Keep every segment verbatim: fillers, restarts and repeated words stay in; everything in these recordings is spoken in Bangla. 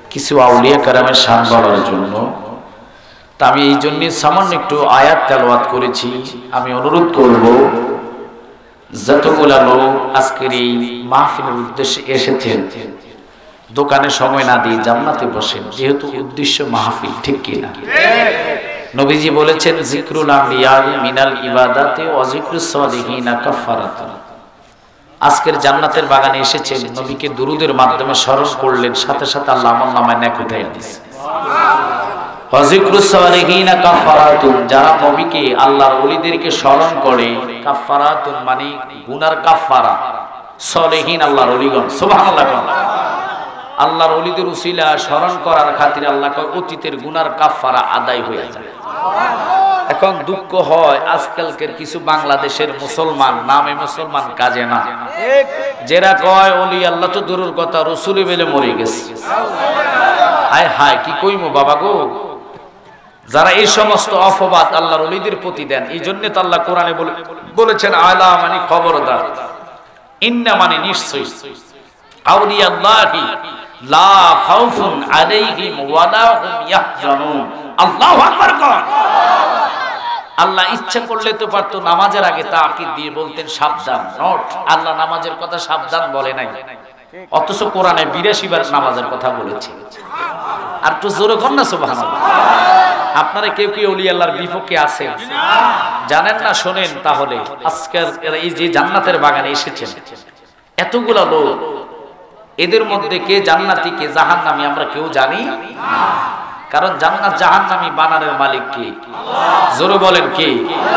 কিছু আউলিয়া কেরামের শান বলার জন্য। তা আমি এই জন্য সামান্য একটু আয়াত তেলাওয়াত করেছি। আমি অনুরোধ করব যতগুলা লোক আজকের এই মাহফিলের উদ্দেশ্যে এসেছেন, দোকানে সময় না দিয়ে জান্নাতে বসেন, যেহেতু উদ্দেশ্য মাহফিল, ঠিক কিনা? নবীজি বলেছেন যিকরুল আম্বিয়া মিনাল ইবাদাতে ওয়া যিকরুস সালিহিনা কাফারাতুন। আজকের জান্নাতের বাগানে এসেছেন, নবীকে দুরূদের মাধ্যমে স্মরণ করলেন, সাথে সাথে আল্লাহ আমলনামায় নেক উঠাইয়া দিয়েছে। ওয়া যিকরুস সালিহিনা কাফারাতুন, যারা নবীকে আল্লাহর ওলিদেরকে স্মরণ করে, কাফারাতুন মানে গুনার কাফারা, সালিহিন আল্লাহর ওলিগণ, সুবহানাল্লাহ। আল্লাহর ওলিদের উসিলা স্মরণ করার খাতিরে আল্লাহ কয় অতীতের গুনার কাফারা আদায় হয়ে যায়। এখন দুঃখ হয় আজকালকের কিছু বাংলাদেশের মুসলমান, নামে মুসলমান কাজে না, যারা কয় ওলি আল্লাহ তো দূরের কথা রসুলি বেলে মরে গেছে। হায় হায় কি কইমু বাবা গো, যারা এই সমস্ত অপবাদ আল্লাহর ওলিদের প্রতি দেন, এই জন্য তো আল্লাহ কোরআনে বলেছেন আলা মানে খবরদার, ইন্না মানে নিশ্চয়, আউলিয়াল্লাহি লা খাউফুন আলাইহিম ওয়া লা হুম ইয়াহজানুন। আল্লাহু আকবার কর। আল্লাহ ইচ্ছা করলে তো পারতো নামাজের আগে তাকিদ দিয়ে বলতেন সাবধান, নট, আল্লাহ নামাজের কথা সাবধান বলে নাই, অথচ কোরআনে বিরাশি বার নামাজের কথা বলেছে। আর তো জোরে কর না সুবহানাল্লাহ। আপনারা কেউ কি ওলি আল্লাহর বিপক্ষে আছেন জানেন না? শোনেন তাহলে, আজকের এই যে জান্নাতের বাগানে এসেছেন এতগুলা লোক, এদের মধ্যে কে জান্নাতি কে জাহান্নামী আমরা কেউ জানি না। কারণ জান্নাত জাহান্নামী বানানোর মালিক কে? জোরে বলেন কে?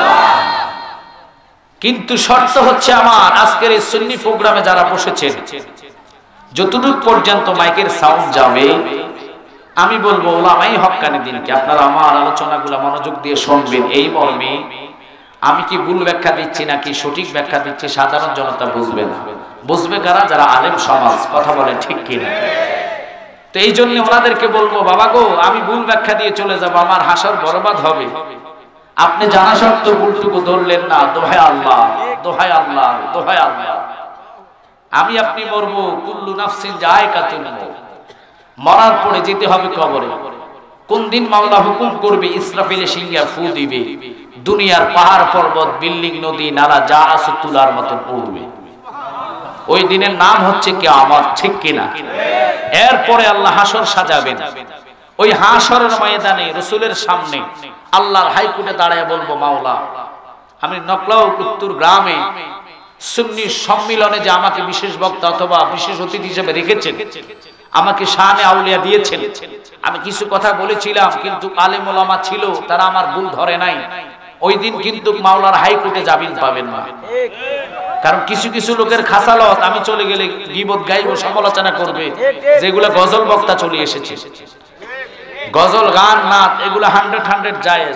কিন্তু শর্ত হচ্ছে আমার আজকের এই সুন্নি প্রোগ্রামে যারা বসেছেন, যতটুকু পর্যন্ত মাইকের সাউন্ড যাবে, আমি বলবো ওলামাই হক্কানি দিনকে আপনারা আমার আলোচনাগুলো মনোযোগ দিয়ে শুনবেন। এই মর্মে আমি কি ভুল ব্যাখ্যা দিচ্ছি নাকি সঠিক ব্যাখ্যা দিচ্ছি সাধারণ জনতা বুঝবে না। বুঝবে কারা? যারা আলেম সমাজ, কথা বলে ঠিক কিনা? তো এই জন্য ওনাদেরকে বলবো বাবা গো, আমি ভুল ব্যাখ্যা দিয়ে চলে যাব, আমার হাসর বরবাদ হবে। আপনি জানা সত্ত্বেও ভুলটুকু ধরলেন না, দোহায় আল্লাহ, দোহায় আল্লাহ, দোহায় আল্লাহ। আমি আপনি মরবো, কুল্লু নাফসিন যায়কাতুল মউত, মরার পরে যেতে হবে কবরে। কোন দিন মাওলা হুকুম করবে, ইসরাফিলে সিংহা ফু দিবে, দুনিয়ার পাহাড় পর্বত বিল্ডিং নদী নালা যা আছে তুলার মতন উড়বে। ওই দিনের নাম হচ্ছে কিয়ামত, ঠিক কিনা? এরপরে আল্লাহ হাসর সাজাবেন। ওই হাসরের ময়দানে রাসূলের সামনে আল্লাহর হাইকোর্টে দাঁড়ায় বলবো মাওলা, আমি নকলাও উত্তর গ্রামে সুন্নি সম্মিলনে যে আমাকে বিশেষ বক্তা অথবা বিশেষ অতিথি হিসেবে রেখেছেন, আমাকে শানে আউলিয়া দিয়েছেন, আমি কিছু কথা বলেছিলাম কিন্তু আলেম ওলামা ছিল, তারা আমার ভুল ধরে নাই। ওই দিন কিন্তু মাওলার হাইকোর্টে জামিন পাবেন না। কারণ কিছু কিছু লোকের খাসালত আমি চলে গেলে গীবত গাইব, সমালোচনা করবে, যেগুলো গজল বক্তা চলে এসেছে। গজল গান নাচ এগুলো হান্ড্রেড হান্ড্রেড জায়েজ,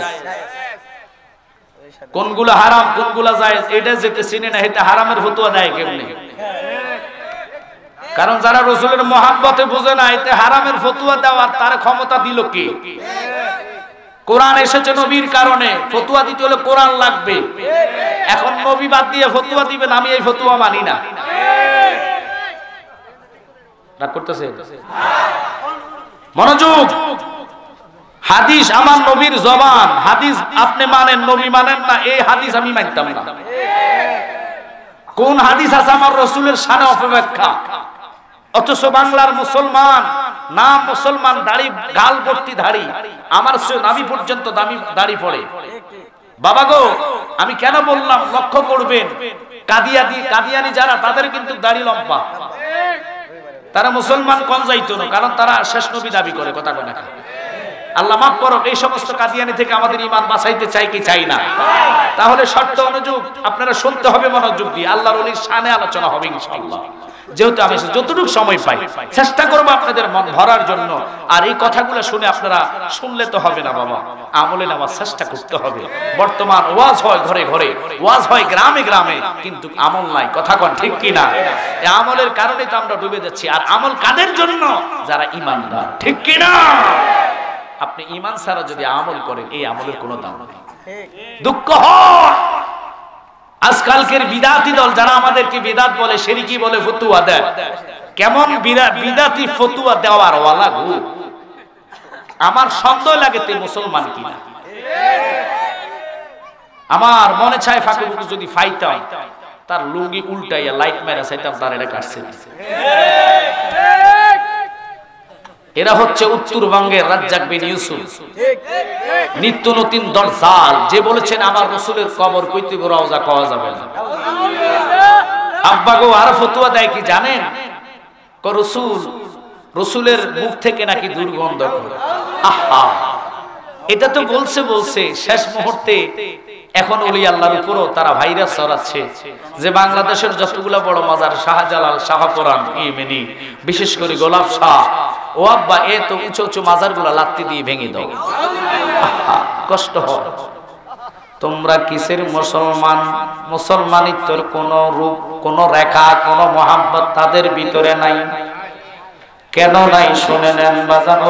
কোনগুলো হারাম কোনগুলো জায়েজ এটা যেতে চিনে না, এটা হারামের ফতোয়া দেয় কেমনে? কারণ যারা রাসূলের মহব্বতে বোঝে না, এতে হারামের ফতোয়া দেওয়ার তার ক্ষমতা দিল কে? কোরআন এসেছে নবীর কারণে, ফতোয়া দিতে হলে কোরআন লাগবে। এখন নবী বাদ দিয়ে ফতোয়া দিবেন, আমি এই ফতোয়া মানি না। রাগ করতেছে? মনোযোগ। হাদিস আমার নবীর জবান, হাদিস আপনি মানেন, নবী মানেন না, এই হাদিস আমি মানতাম না। কোন হাদিস আছে আমার রাসূলের শানে অপব্যাখ্যা? অথচ বাংলার মুসলমান, নাম মুসলমান, দাড়ি গাল ভর্তি দাড়ি, আমার নাভি পর্যন্ত দামি দাড়ি পড়ে। বাবা গো, আমি কেন বললাম লক্ষ্য করবেন, কাদিয়ানি কাদিয়ানি যারা, তাদের কিন্তু দাড়ি লম্বা। তারা মুসলমান কোন যাইতো না, কারণ তারা শেষ নবী দাবি করে। কথা কয় না? আল্লাহ মাফ করুক, এই সমস্ত কাদিয়ানি থেকে আমাদের ঈমান বাঁচাইতে চাই কি চাই না? তাহলে শর্ত অনুযায়ী আপনারা শুনতে হবে মনোযোগ দিয়ে, আল্লাহর ওলির শানে আলোচনা হবে ইনশাআল্লাহ। যেহেতু আমি যতটুকু সময় পাই চেষ্টা করবো আপনাদের মন ভরার জন্য। আর এই কথাগুলো শুনে আপনারা শুনলে তো হবে না বাবা, আমলে নেওয়ার চেষ্টা করতে হবে। বর্তমান ওয়াজ হয় ঘরে ঘরে, ওয়াজ হয় গ্রামে গ্রামে, কিন্তু আমল নাই। কথা কন ঠিক কিনা? এই আমলের কারণে তো আমরা ডুবে যাচ্ছি। আর আমল কাদের জন্য? যারা ঈমানদার, ঠিক কিনা? আপনি ঈমান ছাড়া যদি আমল করেন, এই আমলের কোনো দাম নেই। দুঃখ হয় আজকালকের বিদাতি দল যারা আমাদেরকে বিদাত বলে, শিরকি বলে, ফতুয়া দেয়, কেমন বিদাতি ফতুয়া দেওয়ার ওয়ালা গো, আমার সন্দেহ লাগে তে মুসলমান কিনা। আমার মনে চায় ফাঁকুকে যদি ফাইতাম তার লুঙ্গি উল্টাইয়া লাইট মেরা চাইতাম তার এটা কাটছে। এরা হচ্ছে উত্তরবঙ্গের রাজ্জাক বিন ইউসুফ, নিত্য নতুন দরজাল, যে বলেছেন আমার রাসূলের কবর কইতে রওজা কওয়া যাবে না। আব্বা গো আর ফতোয়া দেয় কি জানেন? ক রাসূল, রাসূলের মুখ থেকে নাকি দুর্গন্ধ করে। আহা, এটা তো বলছে বলছে শেষ মুহূর্তে এখন ওলি আল্লাহর উপরও তারা ভাইরাস ছড়াচ্ছে যে বাংলাদেশের যতগুলো বড় মাজার, শাহজালাল, শাহপুরান, ইমেনি, বিশেষ করে গোলাপ শাহ, ও আব্বা এ তো উঁচু উঁচু মাজারগুলো লাত্তি দিয়ে ভেঙে দাও। কষ্ট হয়। তোমরা কিসের মুসলমান? মুসলমানিত্বের কোন রূপ, কোন রেখা, কোন মোহাব্বত তাদের ভিতরে নাই। কেন নাই শুনে নেন বাজানো।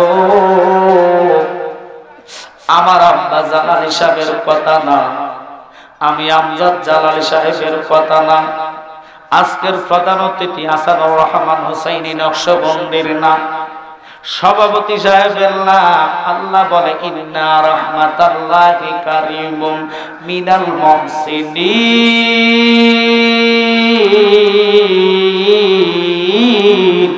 আমার আব্বা জালালি সাহেবের কথা না, আমি আমজাদ জালালি সাহেবের কথা না, আজকের প্রধান অতিথি হাসানুর রহমান হুসাইনি নকশবন্দির না, সভাপতি সাহেবের না। আল্লাহ বলে ইন্না রাহমাতাল্লাহি কারীমুম মিনাল মুহসিনিন।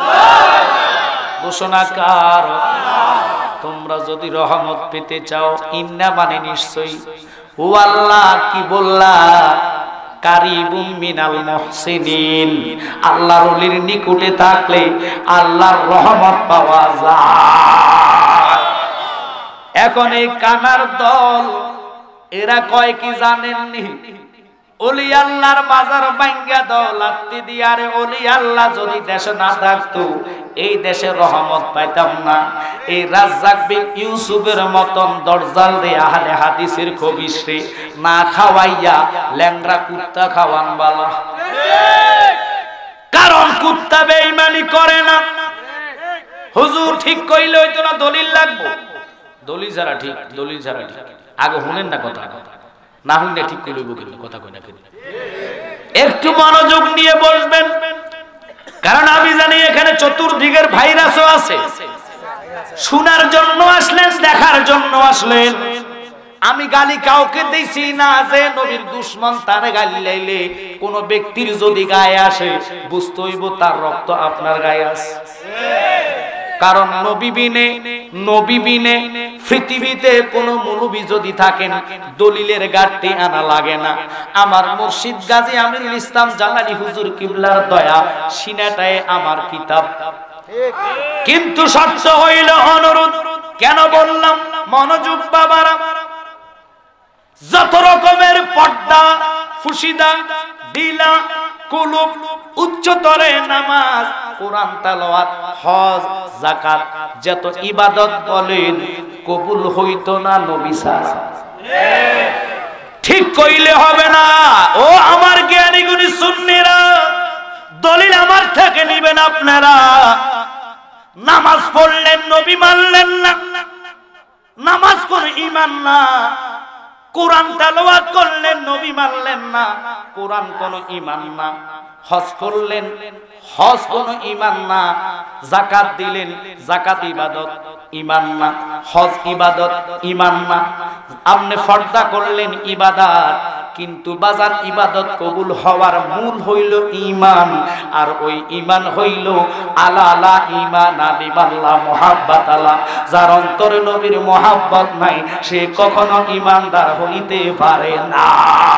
ঘোষণাকার, তোমরা যদি রহমত পেতে চাও, ইন্না মানে নিশ্চয়ই, ও আল্লাহ কি বললা, কারিবুম মিনাল মুহসিনিন, আল্লাহর ওলির নিকটে থাকলে আল্লাহর রহমত পাওয়া যায়। এখন এই কানার দল এরা কয় কি জানেননি? ওলি আল্লাহর মাজার ভাঙ্গা দাও লাত্তি দিয়ে। আরে ওলি আল্লাহ যদি দেশে না থাকতো এই দেশে রহমত পাইতাম না। এই রাজ্জাক বিন ইউসুফের মতন দরজাল রে আহলে হাদিসের খবিশরে না খাওয়াইয়া ল্যাংড়া কুত্তা খাওয়ান বালা। কারণ কুত্তা বেঈমানি করে না। হুজুর ঠিক কইলে হইতো না, দলিল লাগবো। দলিল ছাড়া ঠিক, দলিল ছাড়া ঠিক। আগে শুনেন না কথা, না শুনলে ঠিক করে লইব কিন্তু কথা কই না কিন্তু। একটু মনোযোগ নিয়ে বসবেন, কারণ আমি জানি এখানে চতুর্দিকের ভাইরাসও আছে। শোনার জন্য আসলেন, দেখার জন্য আসলেন। আমি গালি কাউকে দিছি না যে নবীর দুশমন তারে গালি লাইলে কোন ব্যক্তির যদি গায়ে আসে বুঝতে হইব তার রক্ত আপনার গায়ে আছে। কারণ নবী বিনে নবী বিনে পৃথিবীতে কোন মুনবী যদি থাকেন দলিলের গাঁটটি আনা লাগে না। আমার মুর্শিদ গাজী আমিরুল ইসলাম জালালি হুজুর কিবলার দয়া সিনাটায় আমার কিতাব। কিন্তু সত্য হইল অনুরোধ, কেন বললাম মনোযোগ বাবারা, যত রকমের পর্দা, ফুসিদা, ডিলা, কুলুব, উচ্চতরে নামাজ, কোরআন তেলাওয়াত, হজ, যাকাত, যত ইবাদত বলেন কবুল হইতো না নবী ছাড়া। ঠিক কইলে হবে না। ও আমার জ্ঞানী গুণী সুন্নিরা, দলিল আমার থেকে নিবেন আপনারা। নামাজ পড়লেন নবী মানলেন না, নামাজ কোন ঈমান না। কোরআন তেলাওয়াত করলেন নবী মানলেন না, কোরআন কোন ঈমান না। হজ করলেন, হজ কোন ঈমান না। যাকাত দিলেন, যাকাত ইবাদত, ঈমান না। হজ ইবাদত, ঈমান না। আপনি পর্দা করলেন, ইবাদত। কিন্তু বাজার ইবাদত কবুল হওয়ার মূল হইল ঈমান। আর ওই ঈমান হইল আলা লা ঈমান বিল্লাহ মুহাব্বাত আল্লাহ। যার অন্তরে নবীর মুহাব্বত নাই সে কখনো ঈমানদার হইতে পারে না।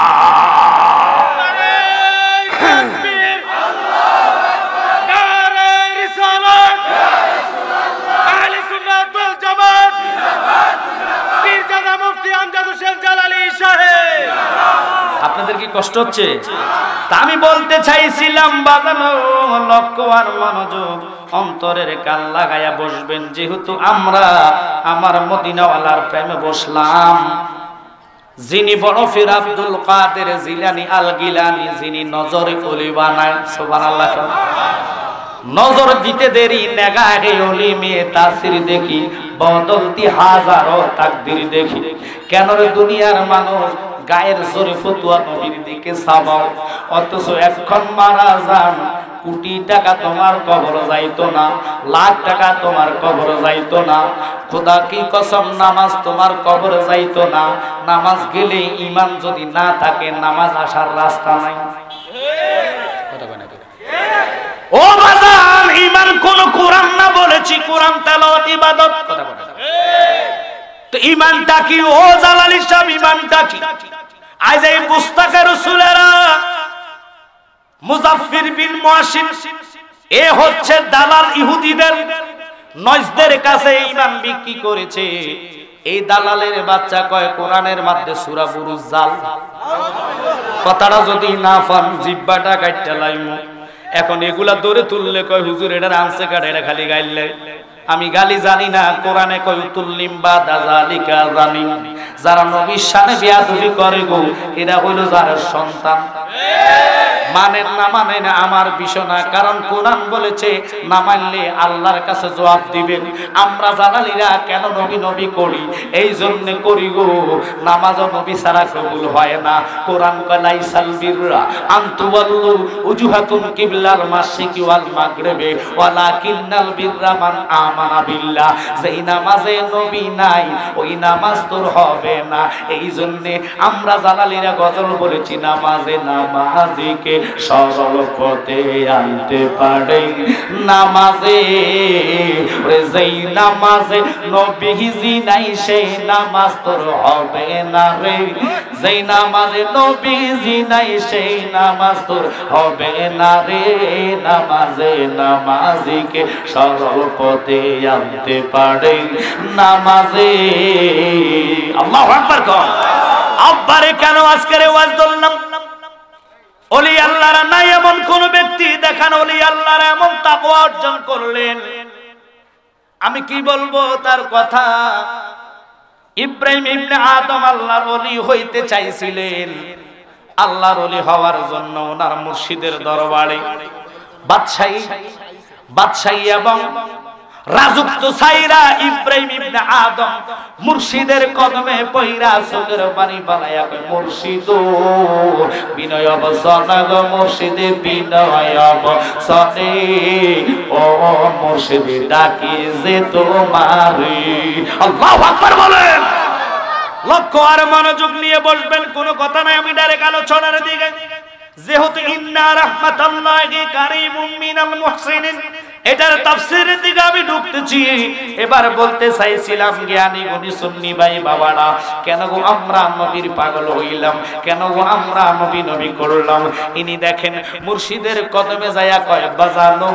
আপনাদের কি কষ্ট হচ্ছে? তা আমি বলতে চাইছিলাম বাজানো লক্ষ্য আর মনোযোগ অন্তরের কান লাগাইয়া বসবেন। যেহেতু আমরা আমার মদিনাওয়ালার প্রেমে বসলাম, যিনি বড় পীর আব্দুল কাদের জিলানী আল গিলানী, যিনি নজরে ওলি বানায়, সুবহানাল্লাহ। নজর দিতে দেরি নেগাহে ওলি মেয়ে তাসির দেখি, বদলতি হাজারো তাকদীর দেখি। কেন রে দুনিয়ার মানুষ গায়ের জোরে ফতুয়া নবীর দিকে চাবাও, অথচ এখন মারা যান কোটি টাকা তোমার কবর যাইতো না, লাখ টাকা তোমার কবর যাইতো না, খোদা কি কসম নামাজ তোমার কবর যাইতো না। নামাজ গেলে ঈমান যদি না থাকে নামাজ আসার রাস্তা নাই। ও বাজান, ঈমান কোন কোরআন না বলেছি, কোরআন তেলাওয়াত ইবাদত। কথা বলে তো ঈমানটা কি? ও জালালী সাহেব, ঈমানটা কি? আজ এই মুস্তাকা রাসূলেরা মুজাফফির বিন মুআশির এ হচ্ছে দালাল, ইহুদিদের নজদের কাছে ঈমান বিক্রি করেছে। এই দালালের বাচ্চা কয় কোরআনের মধ্যে সূরা বুরুজ জাল। কথাটা যদি না ফান জিহ্বাটা কাটতে লাইমু। এখন এগুলা দৌড়ে তুললে কয় হুজুর এটা আনছে কাটে, এটা খালি গাইলে। আমি গালি জানি না, কোরআনে কয় তুল্লিম বা দাজালিকা জানি। যারা নবীর শানে বেয়াদবি করে গো, এরা হইল যার সন্তান। মানেন না মানেন আমার বিষয় না, কারণ কোরআন বলেছে না মানলে আল্লাহর কাছে জবাব দিবেন। আমরা জালালীরা কেন নবী নবী করি? এই জন্য করি গো, নামাজ নবী ছাড়া কবুল হয় না। কোরআন কয় লাইসাল বিররা আন তুওয়াল্লু উজুহাকুম কিবলাল মাশরিকি ওয়াল মাগরিবি ওয়ালাকিন্নাল বিররা মান আমানা বিল্লাহ। যেই নামাজে নবী নাই ওই নামাজ তোর হবে না। এই জন্য আমরা জালালীরা গজল বলেছি, নামাজে নামাজিকে সরল পথে আনতে পারে, নামাজে যেই নামাজে নবীজি নাই সেই নামাজ তোর হবে না রে। যেই নামাজে নবীজি নাই সেই নামাজ তোর হবে না রে। নামাজে নামাজিকে সরল পথে আনতে পারে, নামাজে। আল্লাহু আকবার কর। আব্বারে কেন আজকের ওয়াজ ধরলাম? ওলি আল্লাহরা নাই এমন কোন ব্যক্তি দেখান ওলি আল্লাহরা এমন তাকওয়া অর্জন করলেন। আমি কি বলবো তার কথা। ইব্রাহিম ইবনে আদম আল্লাহর ওলি হইতে চাইছিলেন। আল্লাহর ওলি হওয়ার জন্য ওনার মুর্শিদের দরবারে বাদশাহী বাদশাহী এবং রাজত্ব ছাইরা ইব্রাহিম ইবনে আদম মুর্শিদের কদমে পয়রা চোখের পানি বানায়া কয়, মুর্শিদ বিনয় অবসনে গো মুর্শিদে বিনয় অবসনে, ও মুর্শিদ ডাকি যে তোমারে। আল্লাহু আকবার বলেন। লক্ষ্য আর মনোযোগ নিয়ে বসবেন, কোনো কথা নাই, আমি ডাইরেক্ট আলোচনার দিকে। যেহেতু ইন্না রাহমাতাল্লাহি কারীমুম মিনাল মুহসিনিন, এটার তাফসীরের দিকে আমি ঢুকতেছি। এবার বলতে চাইছিলাম জ্ঞানী গুণী সুন্নি ভাই বাবারা, কেন গো আমরা নবীর পাগল হইলাম, কেন গো আমরা নবী নবী করলাম। ইনি দেখেন মুর্শিদের কদমে যায়া কয়, বাজানো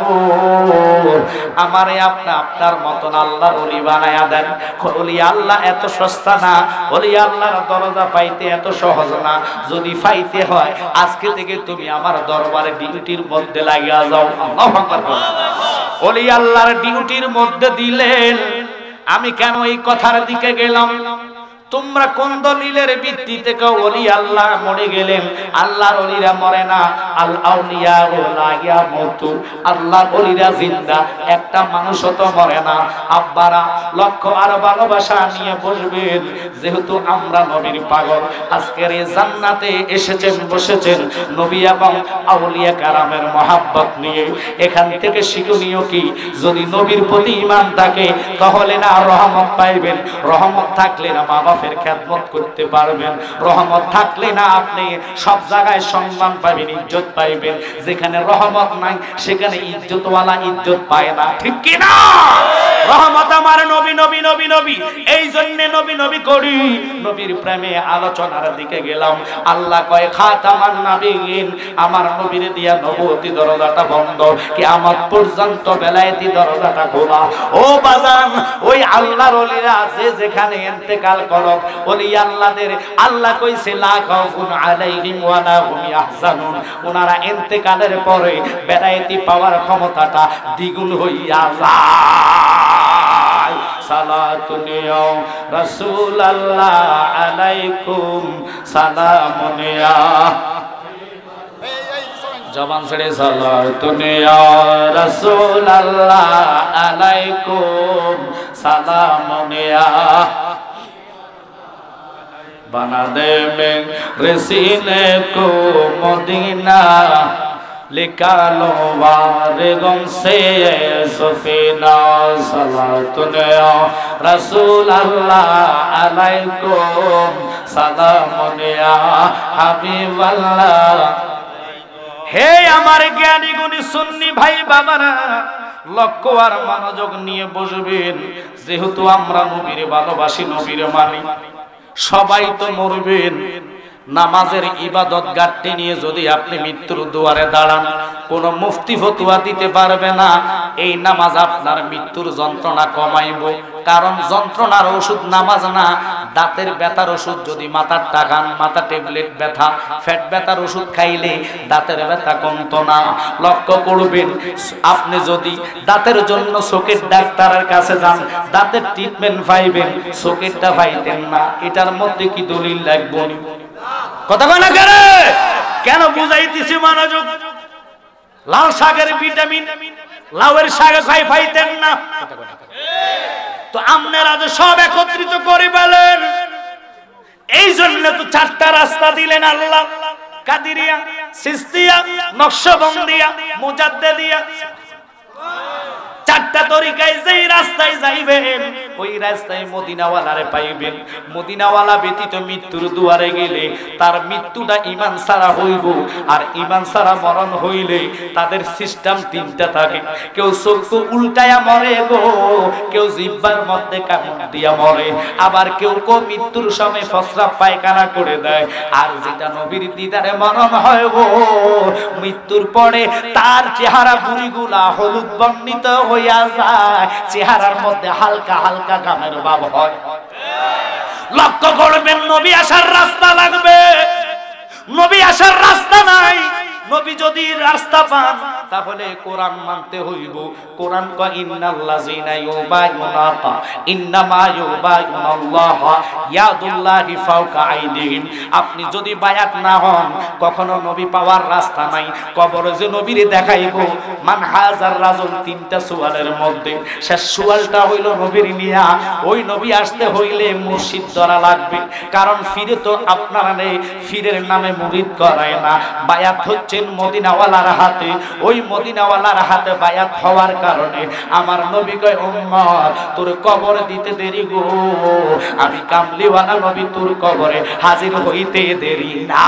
আমারে আপনা আপনার মতন আল্লাহর ওলি বানায়া দেন। ওলি আল্লাহ এত সস্তা না, ওলি আল্লাহর দরজা পাইতে এত সহজ না। যদি পাইতে হয় আজকে থেকে তুমি আমার দরবারে ডিউটির মধ্যে লাগিয়া যাও। আল্লাহু আকবার। ওলি আল্লাহর ডিউটির মধ্যে দিলেন। আমি কেন এই কথার দিকে গেলাম? তোমরা কোন দলিলের ভিত্তিতে কেউ ওলি আল্লাহ মরে গেলেন? আল্লাহর ওলিরা মরে না, আল আউলিয়া লা ইয়ামুতু, আল্লাহর ওলিরা জিন্দা, একটা মানুষও তো মরে না। আব্বারা লক্ষ্য আর ভালোবাসা নিয়ে বসবেন। যেহেতু আমরা নবীর পাগল, আজকের এই জান্নাতে এসেছেন বসেছেন নবী এবং আউলিয়া কারামের মহাব্বত নিয়ে। এখান থেকে শিক্ষণীয় কি? যদি নবীর প্রতি ঈমান থাকে তাহলে না রহমত পাইবেন, রহমত থাকলে না মা বাবা খেদমত করতে পারবেন, রহমত থাকলে না আপনি সব জায়গায় সম্মান পাবেন, ইজ্জত পাইবেন। যেখানে রহমত নাই সেখানে ইজ্জতওয়ালা ইজ্জত পায় না, ঠিক কি না? রহমত আমার নবী নবী নবী নবী, এই জন্য নবী নবী করি। নবীর প্রেমে আলোচনার দিকে গেলাম। আল্লাহ কয় খাতামান নবীন, আমার নবীর দিয়া নবুয়তি দরজাটা বন্ধ, কিয়ামত পর্যন্ত বেলায়েতি দরজাটা খোলা। ও বাজান, ওই আল্লাহর ওলিরা যে যেখানে ইন্তেকাল করো, ওলি আল্লাহদের আল্লাহ কইছে লা খাউফুন আলাইহিম ওয়া লা হুম ইয়াহজানুন। ওনারা ইন্তেকালের পরে বেলায়েতি পাওয়ার ক্ষমতাটা দ্বিগুণ হইয়া যায়। সালাতুন ইয়া রাসূলুল্লাহ আলাইকুম সালামুন ইয়া, জবান ছেড়ে সালাতুন ইয়া রাসূলুল্লাহ আলাইকুম সালামুন ইয়া। बना दे मेरे सीने को मदीना लिखा लो वारे गम से सफीना सलातुन या रसूल अल्लाह अलैकुम सलामुन या हबीब अल्लाह। हे আমার জ্ঞানী গুণী সুন্নি ভাই বাবারা, লক্ষ্য আর মনোযোগ নিয়ে বসবেন। যেহেতু আমরা নবীর ভালোবাসি, নবীর মানি, সবাই তো মরবেন। নামাজের ইবাদত গাঁটটি নিয়ে যদি আপনি মৃত্যুর দুয়ারে দাঁড়ান, কোন মুফতি ফতুয়া দিতে পারবে না এই নামাজ আপনার মৃত্যুর যন্ত্রণা কমাইব। কারণ যন্ত্রণার ওষুধ নামাজ না, দাঁতের ব্যথার ওষুধ যদি মাথার টাকান, মাথা ট্যাবলেট ব্যথা, ফ্যাট ব্যথার ওষুধ খাইলে দাঁতের ব্যথা কমতো না। লক্ষ্য করবেন, আপনি যদি দাঁতের জন্য চোখের ডাক্তারের কাছে যান, দাঁতের ট্রিটমেন্ট পাইবেন, চোখেরটা পাইতেন না। এটার মধ্যে কি দলিল লাগবে? কথা বলা করে কেন বুঝাইতেছি মনোযোগ। লাল শাকের ভিটামিন লাউয়ের শাকে খাই পাইতেন না, তো আপনারা যে সব একত্রিত করে বলেন, এই জন্য তো চারটা রাস্তা দিলেন আল্লাহ, কাদিরিয়া, সিস্তিয়া, নকশবন্দিয়া, মুজাদ্দিদিয়া। চারটা তরিকায় যেই রাস্তায় যাইবেন ওই রাস্তায় মদিনাওয়ালারে পাইবেন। মদিনাওয়ালা ব্যতীত মৃত্যুর দুয়ারে গেলে তার মৃত্যুটা ঈমান ছাড়া হইব, আর ঈমান ছাড়া মরণ হইলে তাদের সিস্টেম তিনটা থাকে। কেউ চক্ষু উল্টায়া মরে গো, কেউ জিহ্বার মধ্যে কামড় দিয়া মরে, আবার কেউ কেউ মৃত্যুর সময় ফসরা পায়খানা করে দেয়। আর যেটা নবীর দিদারে মরণ হয় গো, মৃত্যুর পরে তার চেহারা বুড়িগুলা হলুদ বর্ণিত হইয়া যায়, চেহারার মধ্যে হালকা হালকা গামের ভাব হয়। লক্ষ্য করবেন, নবী আসার রাস্তা লাগবে, নবী আসার রাস্তা নাই। নবী যদি রাস্তা পান তাহলে কোরআন মানতে হইব। কোরআন কয় ইন্নাল্লাযিনা ইউবাইউনাকা ইন্নামা ইউবাইউনাল্লাহ ইয়াদুল্লাহি ফাওকা আইদিহিম। আপনি যদি বায়াত না হন, কখনো নবী পাওয়ার রাস্তা নাই। কবরে যে নবীরে দেখাইব, মান হাজার রাজুল, তিনটা সুয়ালের মধ্যে শেষ সুয়ালটা হইল নবীর নিয়া। ওই নবী আসতে হইলে মুর্শিদ ধরা লাগবে, কারণ ফিরে তো আপনারা নেই, ফিরের নামে মুরিদ করায় না। বায়াত হচ্ছে মদিনাওয়ালার হাতে। ওই মদিনাওয়ালার হাতে বায়াত হওয়ার কারণে আমার নবী কয়, উম্মত তোর কবর দিতে দেরি গো, আমি কামলিওয়ালা নবী তোর কবরে হাজির হইতে দেরি না।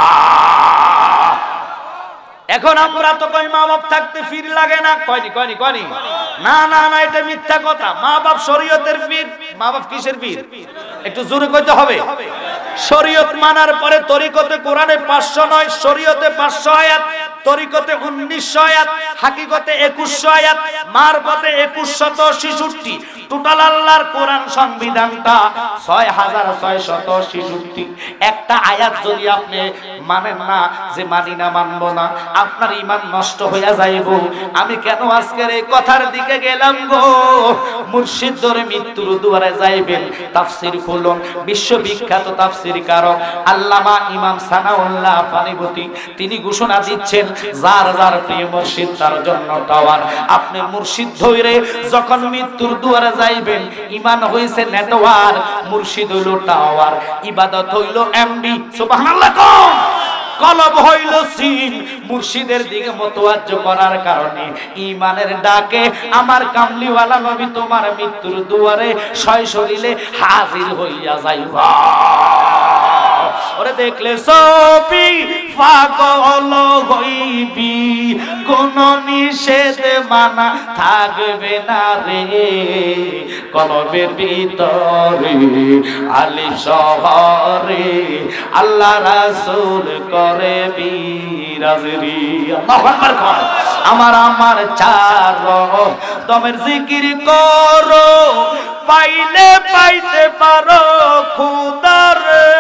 এখন আমরা তো কই মা বাপ থাকতে ফির লাগে না, কয়নি কয়নি কয়নি না না না, এটা মিথ্যা কথা। মা বাপ শরীয়তের পীর। মা বাপ কিসের পীর? একটু জোরে কইতে হবে। শরীয়ত মানার পরে তরিকতে কোরআনে পাঁচশো নয়, শরীয়তে পাঁচশো আয়াত, তরিকতে উনিশশো আয়াত, হাকিকতে একুশশো আয়াত, মারফতে একুশশত ছেষট্টি। টোটাল আল্লাহর কোরআন সংবিধানটা ছয় হাজার ছয়শত ছেষট্টি। একটা আয়াত যদি আপনি মানেন না, যে মানি না মানব না, আপনার ঈমান নষ্ট হইয়া যাইব। আমি কেন আজকের এই কথার দিকে গেলাম গো? মুর্শিদ ধরে মৃত্যুর দুয়ারে যাইবেন, তাফসীর খুলুন। বিশ্ববিখ্যাত তাফসীরকারক আল্লামা ইমাম সানাউল্লাহ পানিপতি তিনি ঘোষণা দিচ্ছেন, যার যার প্রিয় মুর্শিদ তার জন্য টাওয়ার। আপনি মুর্শিদ ধরে যখন মৃত্যুর দুয়ারে যাইবেন, ঈমান হইছে নেটওয়ার্ক, মুর্শিদ হইল টাওয়ার, ইবাদত হইল এমবি। সুবহানাল্লাহ। কোন কলব হইল সিম। মুর্শিদের দিকে মোতওয়াজ্জ করার কারণে ঈমানের ডাকে আমার কামলিওয়ালা নবী তোমার মৃত্যুর দুয়ারে সশরীরে হাজির হইয়া যাইবা। ওরে দেখলে সবই পাগল হইবি, কোন নিষেধ মানা থাকবে না রে। কলবের ভিতরে আলিফ শহরে আল্লাহ রাসূল করে বিরাজরি। আল্লাহু আকবার। কর আমার আমার চার দমের জিকির করো, পাইলে পাইতে পারো খুদারে।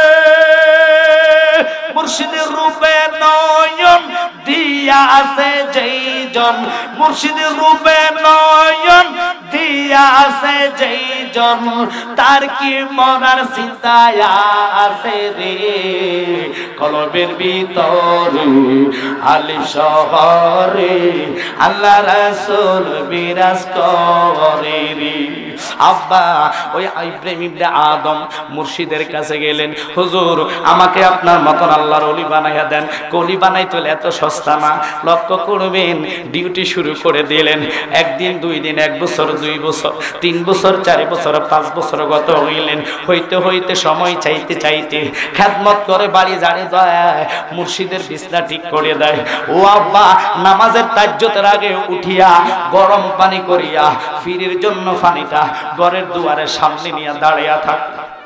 মুর্শিদের রূপে নয়ন দিয়া আছে যেই জন, মুর্শিদের রূপে নয়ন দিয়া আছে যেই জন তার কি মরার চিন্তা আছে রে কলবের ভিতরে আলিফ শহরে আল্লাহ রাসূল বিরাজ করে রে। আব্বা ওই ইব্রাহিম ইবনে আদম মুর্শিদের কাছে গেলেন, হুজুর আমাকে আপনার মতন আল্লাহর ওলি বানাইয়া দেন। কলি বানাইতে হলে এত সস্তা না, লক্ষ্য করবেন ডিউটি শুরু করে দিলেন। একদিন দুই দিন, এক বছর, দুই বছর, তিন বছর, চার বছর, পাঁচ বছর গত হইলেন। হইতে হইতে সময় চাইতে চাইতে খেদমত করে বাড়ি জাড়ে যায়, মুর্শিদের বিছনা ঠিক করে দেয়। ও আব্বা নামাজের তাজ্জুদের আগে উঠিয়া গরম পানি করিয়া ফিরের জন্য পানিটা ঘরের দুয়ারের সামনে নিয়ে দাঁড়িয়ে থাক।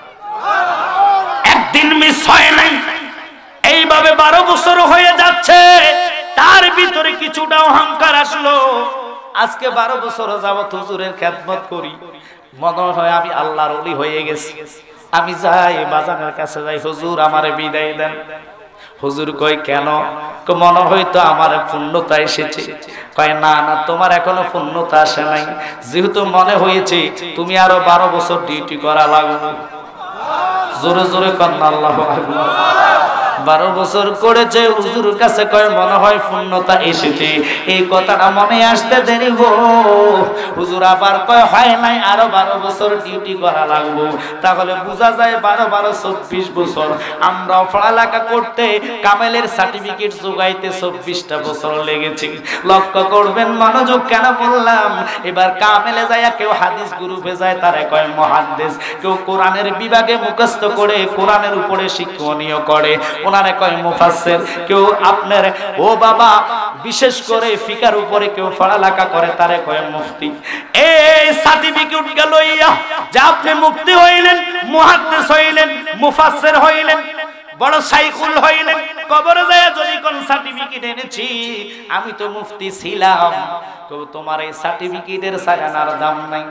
একদিন মিস হয় নাই। এইভাবে বারো বছর হয়ে যাচ্ছে, তার ভিতরে কিছুটা অহংকার আসলো। আজকে বারো বছর যাবত হুজুরের খেদমত করি, মনে হয় আমি আল্লাহর ওলি হয়ে গেছি। আমি যাই বাজানের কাছে যাই, হুজুর আমারে বিদায় দেন। হুজুর কই কেন? মনে হয়তো আমার পূর্ণতা এসেছে। কয় না না, তোমার এখনো পূর্ণতা আসে নাই, যেহেতু মনে হয়েছে তুমি আরো বারো বছর ডিউটি করা লাগবে। জোরে জোরে কন্যা আল্লাহু আকবার। বারো বছর করেছে, হুজুরের কাছে কয় মনে হয় পূর্ণতা এসেছে। এই কথাটা মনে আসতে দেরি গো। হুজুর আবার কয় হয় নাই, আরো বারো বছর ডিউটি করা লাগবো। তাহলে বোঝা যায় বারো বারো চব্বিশ বছর। আমরা পড়ালেখা করতে কামেলের সার্টিফিকেট জোগাইতে চব্বিশটা বছর লেগেছে। লক্ষ্য করবেন, মনোযোগ কেন বললাম। এবার কামেলে যায় কেউ হাদিস গ্রুপে যায়, তারা কয় মুহাদ্দিস। কেউ কোরআনের বিভাগে মুখস্থ করে কোরআনের উপরে শিক্ষণীয় করে, ওনারে কয় মুফাসসির। কেউ আপনার ও বাবা বিশেষ করে ফিকার উপরে কেউ পড়ালেখা করে, তারে কয় মুফতি। এই সার্টিফিকেট গেল ইয়া যে আপনি মুফতি হইলেন, মুহাদ্দিস হইলেন, মুফাসসির হইলেন, বড় শাইখুল হইলেন। কবরে যায় যদি কোন সার্টিফিকেট এনেছি, আমি তো মুফতি ছিলাম। তো তোমার এই সার্টিফিকেটের সাজানার দাম নাই।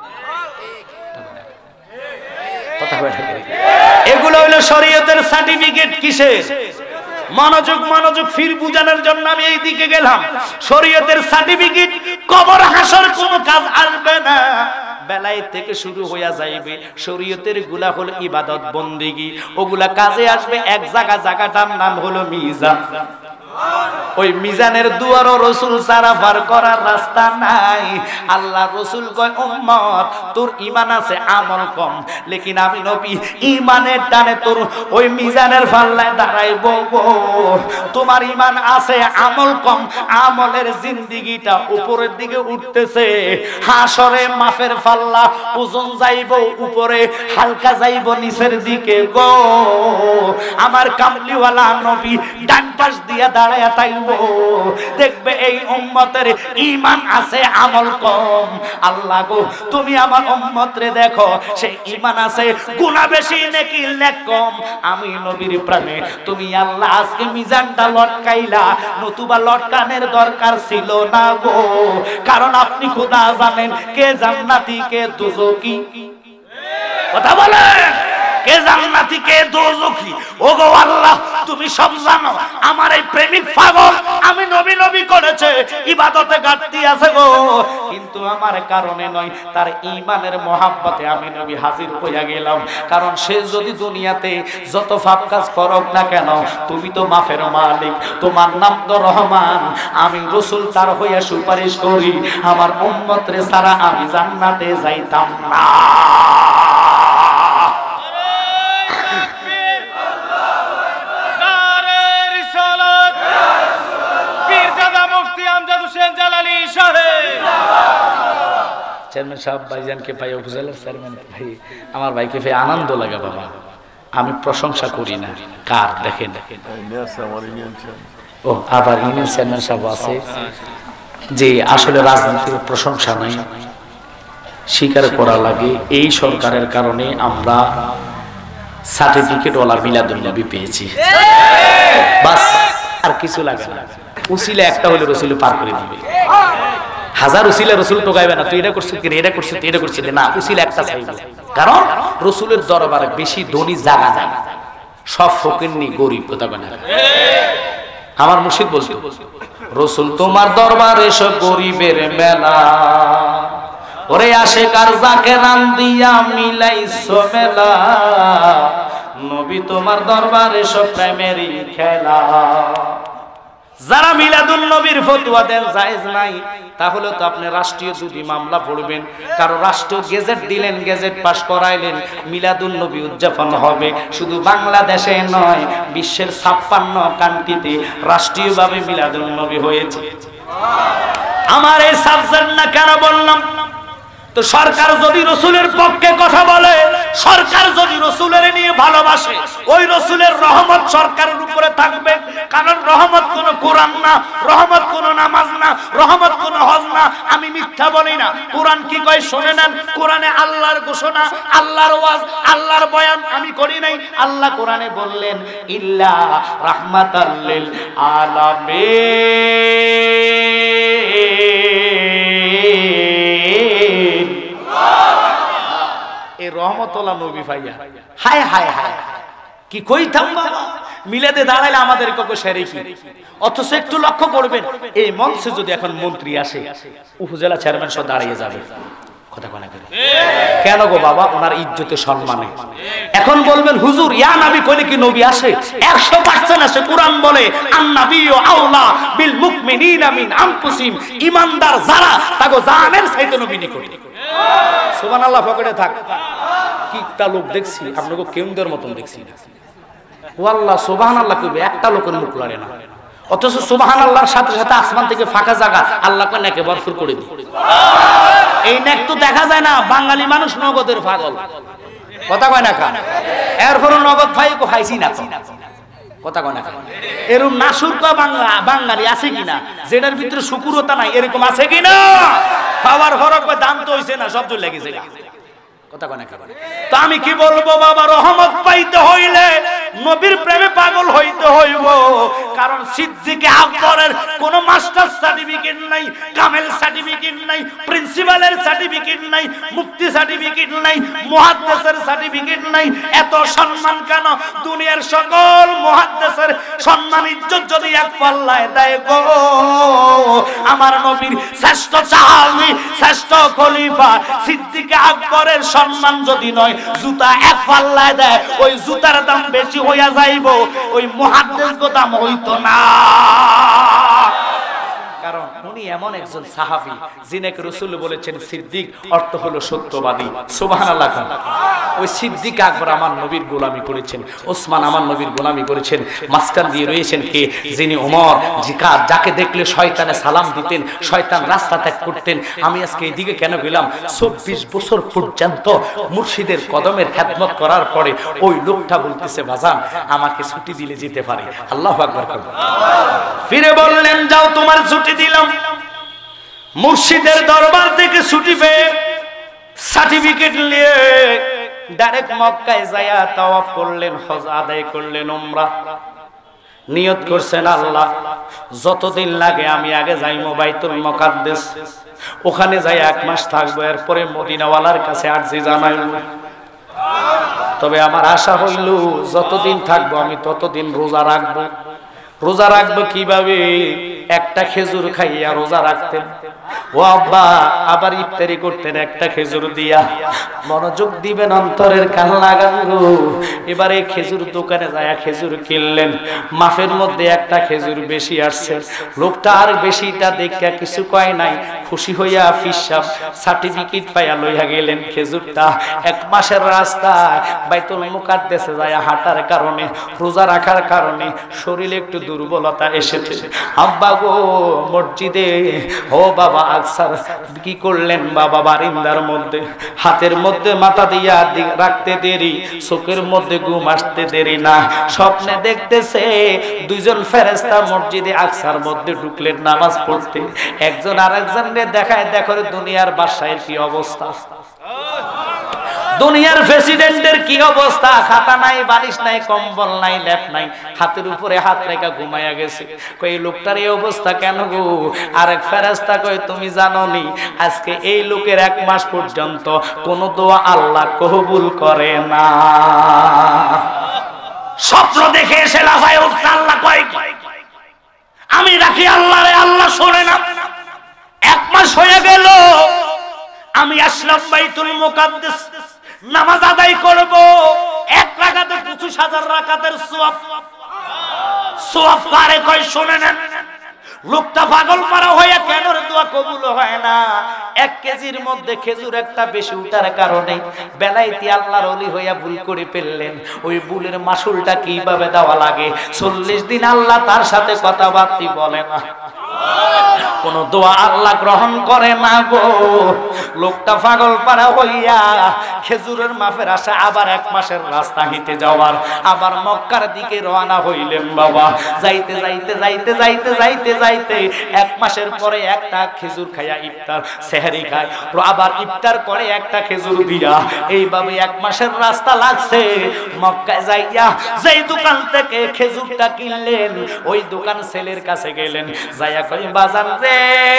এগুলো হলো শরীয়তের সার্টিফিকেট। কিসের? মনোযোগ মনোযোগ ফির বুঝানোর জন্য আমি এই দিকে গেলাম। শরীয়তের সার্টিফিকেট কবর হাসর কোনো কাজ আসবে না, বেলায় থেকে শুরু হইয়া যাইবে। শরীয়তের গুলা হলো ইবাদত বন্দেগী, ওগুলা কাজে আসবে এক জায়গা, জায়গাটার নাম হলো মিজান। ওই মিজানের দুয়ারও রাসূল ছাড়া পার করার রাস্তা নাই। আল্লাহ রাসূল কয় উম্মত তোর ঈমান আছে আমল কম, লেকিন আমি নবী ঈমানের টানে তোর ওই মিজানের পাল্লায় দাঁড়াইব। তোমার ঈমান আছে আমল কম, আমলের জিন্দেগিটা উপরের দিকে উঠতেছে। হাসরে মাফের পাল্লা ওজন যাইব উপরে, হালকা যাইব নিচের দিকে গো। আমার কামলিওয়ালা নবী ডান পাশ দিয়া দাঁড়ায়া থাকবো, দেখবে এই উম্মতের ঈমান আছে আমল কম। আল্লাহ গো তুমি আমার উম্মতরে দেখো, সেই ঈমান আছে গুনাহ বেশি নেকি নেক কম। আমি নবীর প্রাণে তুমি আল্লাহ আজকে মিজানটা লটকাইলা, নতুবা লটকানের দরকার ছিল না গো। কারণ আপনি খোদা জানেন কে জান্নাতি কে দোজখী। কথা বলেন, কে জান্নাতি কে দোজখী? ওগো আল্লাহ তুমি সব জানো। আমার এই প্রেমিক পাগল আমি নবী নবী করেছে, ইবাদতে ঘাটতি আছে গো, কিন্তু আমার কারণে নয়, তার ঈমানের মহাব্বতে আমি নবী হাজির হইয়া গেলাম। কারণ সে যদি দুনিয়াতে যত পাপ কাজ করুক না কেন, তুমি তো মাফের মালিক, তোমার নাম তো রহমান। আমি রাসূল তার হইয়া সুপারিশ করি, আমার উম্মতরে ছাড়া আমি জান্নাতে যাইতাম না। চেয়ারম্যান সাহেব ভাইজানকে পাই, উপজেলার চেয়ারম্যান ভাই, আমার ভাইকে ভাই আনন্দ লাগে বাবা। আমি প্রশংসা করি না, কার দেখেন ও আবার ইউনিয়ন চেয়ারম্যান সাহেব আছে যে আসলে রাজনীতির প্রশংসা নাই, স্বীকার করা লাগে। এই সরকারের কারণে আমরা সার্টিফিকেট ওয়ালা মিলাদুন্নবী পেয়েছি, বাস আর কিছু লাগে না। উসিলা একটা হলে রসুল পার করে দিবে। হাজার উসিলা রসুল তো গাইবে না, তুই এটা করছিস কি এটা করছিস এটা করছিস না, উসিলা একটা চাইবে। কারণ রসুলের দরবারে বেশি ধনী জায়গা নাই, সব ফকিরনি গরিব। কথা বলে আমার মুর্শিদ বলতো, রসুল তোমার দরবারে সব গরিবের মেলা, ও ওরে আশেক আর যাকে নাম দিয়া মিলাইছো মেলা, নবী তোমার দরবারে সব প্রেমেরই খেলা। যারা মিলাদুন নবীর ফতোয়া দেন জায়েজ নাই, তাহলে তো আপনি রাষ্ট্রীয় যদি মামলা পড়বেন, কারো রাষ্ট্র গেজেট দিলেন, গেজেট পাস করাইলেন, মিলাদুন নবী উদযাপন হবে। শুধু বাংলাদেশে নয়, বিশ্বের ছাপ্পান্ন কান্ট্রিতে রাষ্ট্রীয়ভাবে মিলাদুন নবী হয়েছে। আমার এই সাবজেক্ট না কেন বললাম, তো সরকার যদি রসুলের পক্ষে কথা বলে, সরকার যদি রসুলের নিয়ে ভালোবাসে, ওই রসুলের রহমত সরকারের উপরে থাকবে। কারণ রহমত কোন কোরআন না, রহমত কোন নামাজ না, রহমত কোন হজ না। আমি মিথ্যা বলি না। কোরআন কি কয় শুনে নেন। কোরআনে আল্লাহর ঘোষণা, আল্লাহর ওয়াজ, আল্লাহর বয়ান আমি করি নাই। আল্লাহ কোরআনে বললেন ইল্লা রাহমাতাল লিল আলামিন। এই রহমতুল্লাহ নবী ভাইয়া, হায় হায় হায় কি কইতাম বাবা, মিলাদে দাঁড়াইলে আমাদের কাউকে সেরেকি। অথচ একটু লক্ষ্য করবেন, এই মঞ্চে যদি এখন মন্ত্রী আসে, উপজেলা চেয়ারম্যান সব দাঁড়িয়ে যাবে। কথা কোনা করে কেন গো বাবা? ওনার ইজ্জতে সম্মানে। এখন বলবেন হুজুর ইয়া নবী কইলে কি নবী আসে? একশো পার্সেন্ট আসে। কোরআন বলে আন-নাবিয়্যু আওলা বিল মুমিনিনা মিন আনফুসিহিম। ঈমানদার যারা তাগো জানের চাইতে নবী নিকট। সুবহানাল্লাহ পকেটে থাক। কি তা লোক দেখছি আপনাকে কেন্দ্রের মতন দেখছি না। ওয়াল্লাহ সুবহানাল্লাহ কইবে একটা লোকের মুখ লড়ে না। অথচ সুবহানাল্লাহর সাথে সাথে আসমান থেকে ফাঁকা জায়গা আল্লাহকে নেকে ভরপুর করে দিই। এই নেক তো দেখা যায় না। বাঙালি মানুষ নগদের পাগল। কথা কয় না কা? এরপরও নগদ ভাই কো খাইছি না তো। কথা কয় না কা? এরকম নাসুর কয় বাংলা বাঙালি আছে কিনা, যেটার ভিতরে শুকুরতা নাই, এরকম আছে কিনা? খাবার হরক দাম তো হইছে না, সব চলে গেছে। কথা কয় না কা? তো আমি কি বলবো বাবা, রহমত পাইতে হইলে নবীর প্রেমে পাগল হইতে হইব। কারণ সিদ্দিকে আকবরের কোন মাস্টার সার্টিফিকেট নাই, কামেল সার্টিফিকেট নাই, প্রিন্সিপালের সার্টিফিকেট নাই, মুফতি সার্টিফিকেট নাই, মুহাদ্দিসের সার্টিফিকেট নাই। এত সম্মান কেন? দুনিয়ার সকল মুহাদ্দিসের সম্মান ইজ্জত যদি এক পাল্লায় দেয় গো, আমার নবীর শ্রেষ্ঠ সাহাবী, শ্রেষ্ঠ খলিফা সিদ্দিকে আকবরের সম্মান যদি নয়, জুতা এক পাল্লায় দেয়, ওই জুতার দাম বেশি হইয়া যাইব, ওই মুহাদ্দিস গো দাম হইতো না। কারণ উনি এমন একজন সাহাবী যিনাকে রাসূল বলেছেন সিদ্দিক, অর্থ হলো সত্যবাদী। সুবহানাল্লাহ। ওই সিদ্দিক আকবর আমার নবীর গোলামি করেছেন, ওসমান আমার নবীর গোলামি করেছেন। মাঝখান দিয়ে রয়েছেন কে? যিনি ওমর, জিকার যাকে দেখলে শয়তানে সালাম দিতেন, শয়তান রাস্তা ত্যাগ করতেন। আমি আজকে এইদিকে কেন গেলাম? চব্বিশ বছর পর্যন্ত মুর্শিদের কদমের খেদমত করার পরে ওই লোকটা বলতেছে বাজান আমাকে ছুটি দিলে যেতে পারে। আল্লাহু আকবার। ফিরে বললেন যাও তোমার ছুটি দিলাম। মুর্শিদের দরবার থেকে ছুটি পেয়ে সার্টিফিকেট নিয়ে ডাইরেক্ট মক্কায় যায়া তাওয়াফ করলেন, হজ আদায় করলেন, উমরা নিয়ত করছেন আল্লাহ যতদিন লাগে আমি আগে যাইমু বাইতুল মুকাদ্দাস, ওখানে যাই এক মাস থাকবো, এরপরে মদিনাওয়ালার কাছে আরজি জানাইব। তবে আমার আশা হইল যতদিন থাকবো আমি ততদিন রোজা রাখবো। রোজা রাখবো কিভাবে? একটা খেজুর খাইয়া রোজা রাখতেন। ও আব্বা আবার ইফতারি করতেন একটা খেজুর দিয়া। মনোযোগ দিবেন, অন্তরের কান লাগান গো। এবারে খেজুর দোকানে যায় খেজুর কিনলেন, মাফের মধ্যে একটা খেজুর বেশি আসছে। লোকটা আর বেশিটা দেখা কিছু কয় নাই, খুশি হইয়া ফিসাব সার্টিফিকেট পাইয়া লইয়া গেলেন। খেজুরটা এক মাসের রাস্তায় বাইতুল মুকাদ্দাসে যায় হাঁটার কারণে, রোজা রাখার কারণে শরীরে একটু দুর্বলতা এসেছে। আব্বা গো মসজিদে ও বাবা আকসার কি করলেন? বাবা বারিন্দার মধ্যে হাতের মধ্যে মাথা দিয়া রাখতে দেরি, চোখের মধ্যে ঘুম আসতে দেরি না। স্বপ্নে দেখতেছে দুইজন ফেরেশতা মসজিদে আকসার মধ্যে ঢুকলেন নামাজ পড়তে। একজন আরেকজনকে দেখায়, দেখো দুনিয়ার বাদশাহের কি অবস্থা, দুনিয়ার প্রেসিডেন্টের কি অবস্থা। খাতা নাই, বালিশ নাই, কম্বল নাই, লেপ নাই, হাতের উপরে হাত রেখা ঘুমাইয়া গেছে। কই লোকটার এই অবস্থা কেন গো? আরেক ফেরেশতা কই তুমি জানো নি আজকে এই লোকের এক মাস পর্যন্ত কোন দোয়া আল্লাহ কবুল করে না। স্বপ্ন দেখে এসে লাফায় উঠছে। আল্লাহ কয় আমি রাখি আল্লাহরে, আল্লাহ শোনে না। এক মাস হয়ে গেল, আমি আসলাম বাইতুল মুকাদ্দাস, নামাজ আদায় করব, এক রাকাতে পঁচিশ হাজার রাকাতের সওয়াব। সওয়াব কারে কয় শুনে নেন। লোকটা পাগল পারা হয়ে কেন দোয়া কবুল হয় না? এক কেজির মধ্যে খেজুর একটা বেশি উঠার কারণে বেলাইতি আল্লাহর ওলি হইয়া ভুল করে ফেললেন। ওই ভুলের মাসুলটা কিভাবে দেওয়া লাগে? চল্লিশ দিন আল্লাহ তার সাথে কথাবার্তা বলে না, কোন দোয়া আল্লাহ গ্রহণ করে না গো। লোকটা পাগল পারা হইয়া খেজুরের মাফের আশা আবার এক মাসের রাস্তা হেঁটে যাওয়ার, আবার মক্কার দিকে রওনা হইলেন বাবা। যাইতে যাইতে যাইতে যাইতে যাইতে যাইতে এক মাসের পরে একটা খেজুর খাইয়া ইফতার সেহরি খায়, আবার ইফতার করে একটা খেজুর দিয়া, এইভাবে এক মাসের রাস্তা লাগছে। মক্কায় যাইয়া যেই দোকান থেকে খেজুরটা কিনলেন, ওই দোকান ছেলের কাছে গেলেন, যাইয়া কই বাজান রে,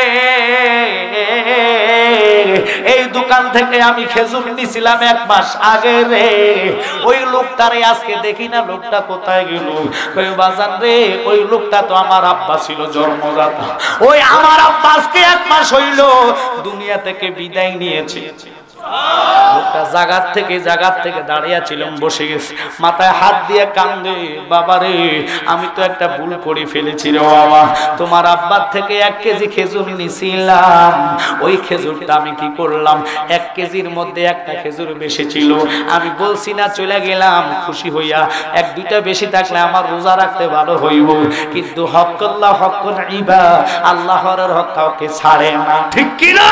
এই দোকান থেকে আমি খেজুর নিছিলাম এক মাস আগে রে, ওই লোকটারে আজকে দেখি না, লোকটা কোথায় গেল? কই বাজান রে, ওই লোকটা তো আমার আব্বা ছিল জন্মদাতা, ওই আমার আব্বা আজকে এক মাস হইল দুনিয়া থেকে বিদায় নিয়েছে। লোকটা জাগাত থেকে জাগাত থেকে দাঁড়িয়ে ছিলাম, বসে গেছে, মাথায় হাত দিয়ে কান্দে, বাবা রে আমি তো একটা ভুল করে ফেলেছি রে বাবা, তোমার আব্বার থেকে এক কেজি খেজুর নিছিলাম, ওই খেজুরটা আমি কি করলাম, এক কেজির মধ্যে একটা খেজুর বেশি ছিল, আমি বলছি না চলে গেলাম খুশি হইয়া, এক দুইটা বেশি থাকলে আমার রোজা রাখতে ভালো হইব, কিন্তু হক্কুল্লাহ হক্কুল ইবাদ, আল্লাহর হক কাউকে ছাড়ে না, ঠিক কি না?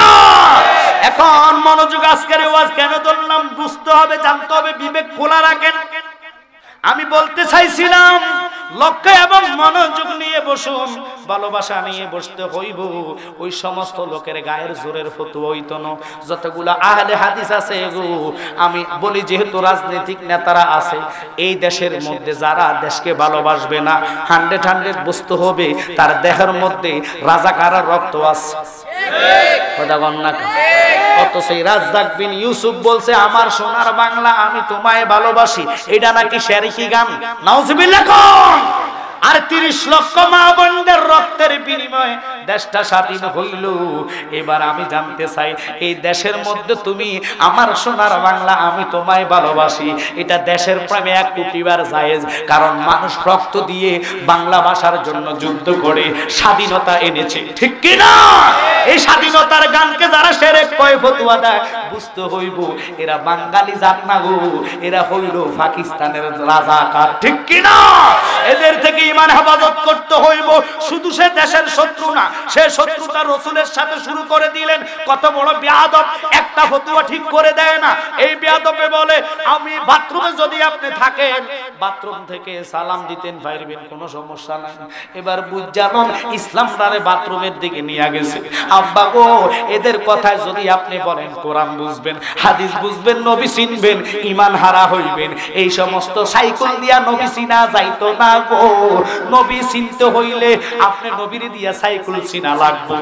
এখন মনোযোগ, আজকের ওয়াজ কেন ধরলাম বুঝতে হবে, জানতে হবে, বিবেক খোলা রাখেন। আমি বলতে চাইছিলাম লক্ষ্য এবং মনোযোগ নিয়ে বসুন, ভালোবাসা নিয়ে বসতে হইব। ওই সমস্ত লোকের গায়ের জোরের ফতোয়া হইতো না, যতগুলো আহলে হাদিস আছে গো, আমি বলি যেহেতু রাজনৈতিক নেতারা আছে এই দেশের মধ্যে, যারা দেশকে ভালোবাসবে না, হান্ড্রেড হান্ড্রেড বুঝতে হবে তার দেহের মধ্যে রাজাকারের রক্ত আছে। কথা বল না? কত সেই রাজ্জাক বিন ইউসুফ বলছে আমার সোনার বাংলা আমি তোমায় ভালোবাসি, এটা নাকি শেরকি গান, নাউজুবিল্লাহ কোন? আর তিরিশ লক্ষ মা বোনদের রক্তের বিনিময়ে দেশটা স্বাধীন হইল। এবার আমি জানতে চাই এই দেশের মধ্যে তুমি আমার সোনার বাংলা আমি তোমায় ভালোবাসি, এটা দেশের প্রেমে এক কোটিবার জায়েজ, কারণ মানুষ রক্ত দিয়ে বাংলা ভাষার জন্য যুদ্ধ করে স্বাধীনতা এনেছে, ঠিক কি না? এই স্বাধীনতার গানকে যারা শিরক কয় ফতোয়া দেয়, বুঝতে হইব এরা বাঙালি জাত না গো, এরা হইল পাকিস্তানের রাজাকার, ঠিক কি না? এদের থেকে ঈমান হেফাজত করতে হইব। শুধু সে দেশের শত্রু না, সে শত্রুতা রাসূলের সাথে শুরু করে দিলেন। কত বড় বেয়াদব, একটা ফতোয়া ঠিক করে দেয় না। এই বেয়াদবে বলে আমি বাথরুমে যদি আপনি থাকেন, বাথরুম থেকে সালাম দিতেন পারবেন, কোনো সমস্যা নাই। এবার বুঝ জানুন ইসলাম তারে বাথরুমের দিকে নিয়ে গেছে। আব্বা গো, এদের কথায় যদি আপনি বলেন কোরআন বুঝবেন, হাদিস বুঝবেন, নবী চিনবেন, ঈমান হারা হইবেন। এই সমস্ত সাইকেল দিয়া নবী চিনা যাইতো না গো। নবী চিনতে হইলে আপনি নবীর দিয়া সাইকেল চিনা লাগবে,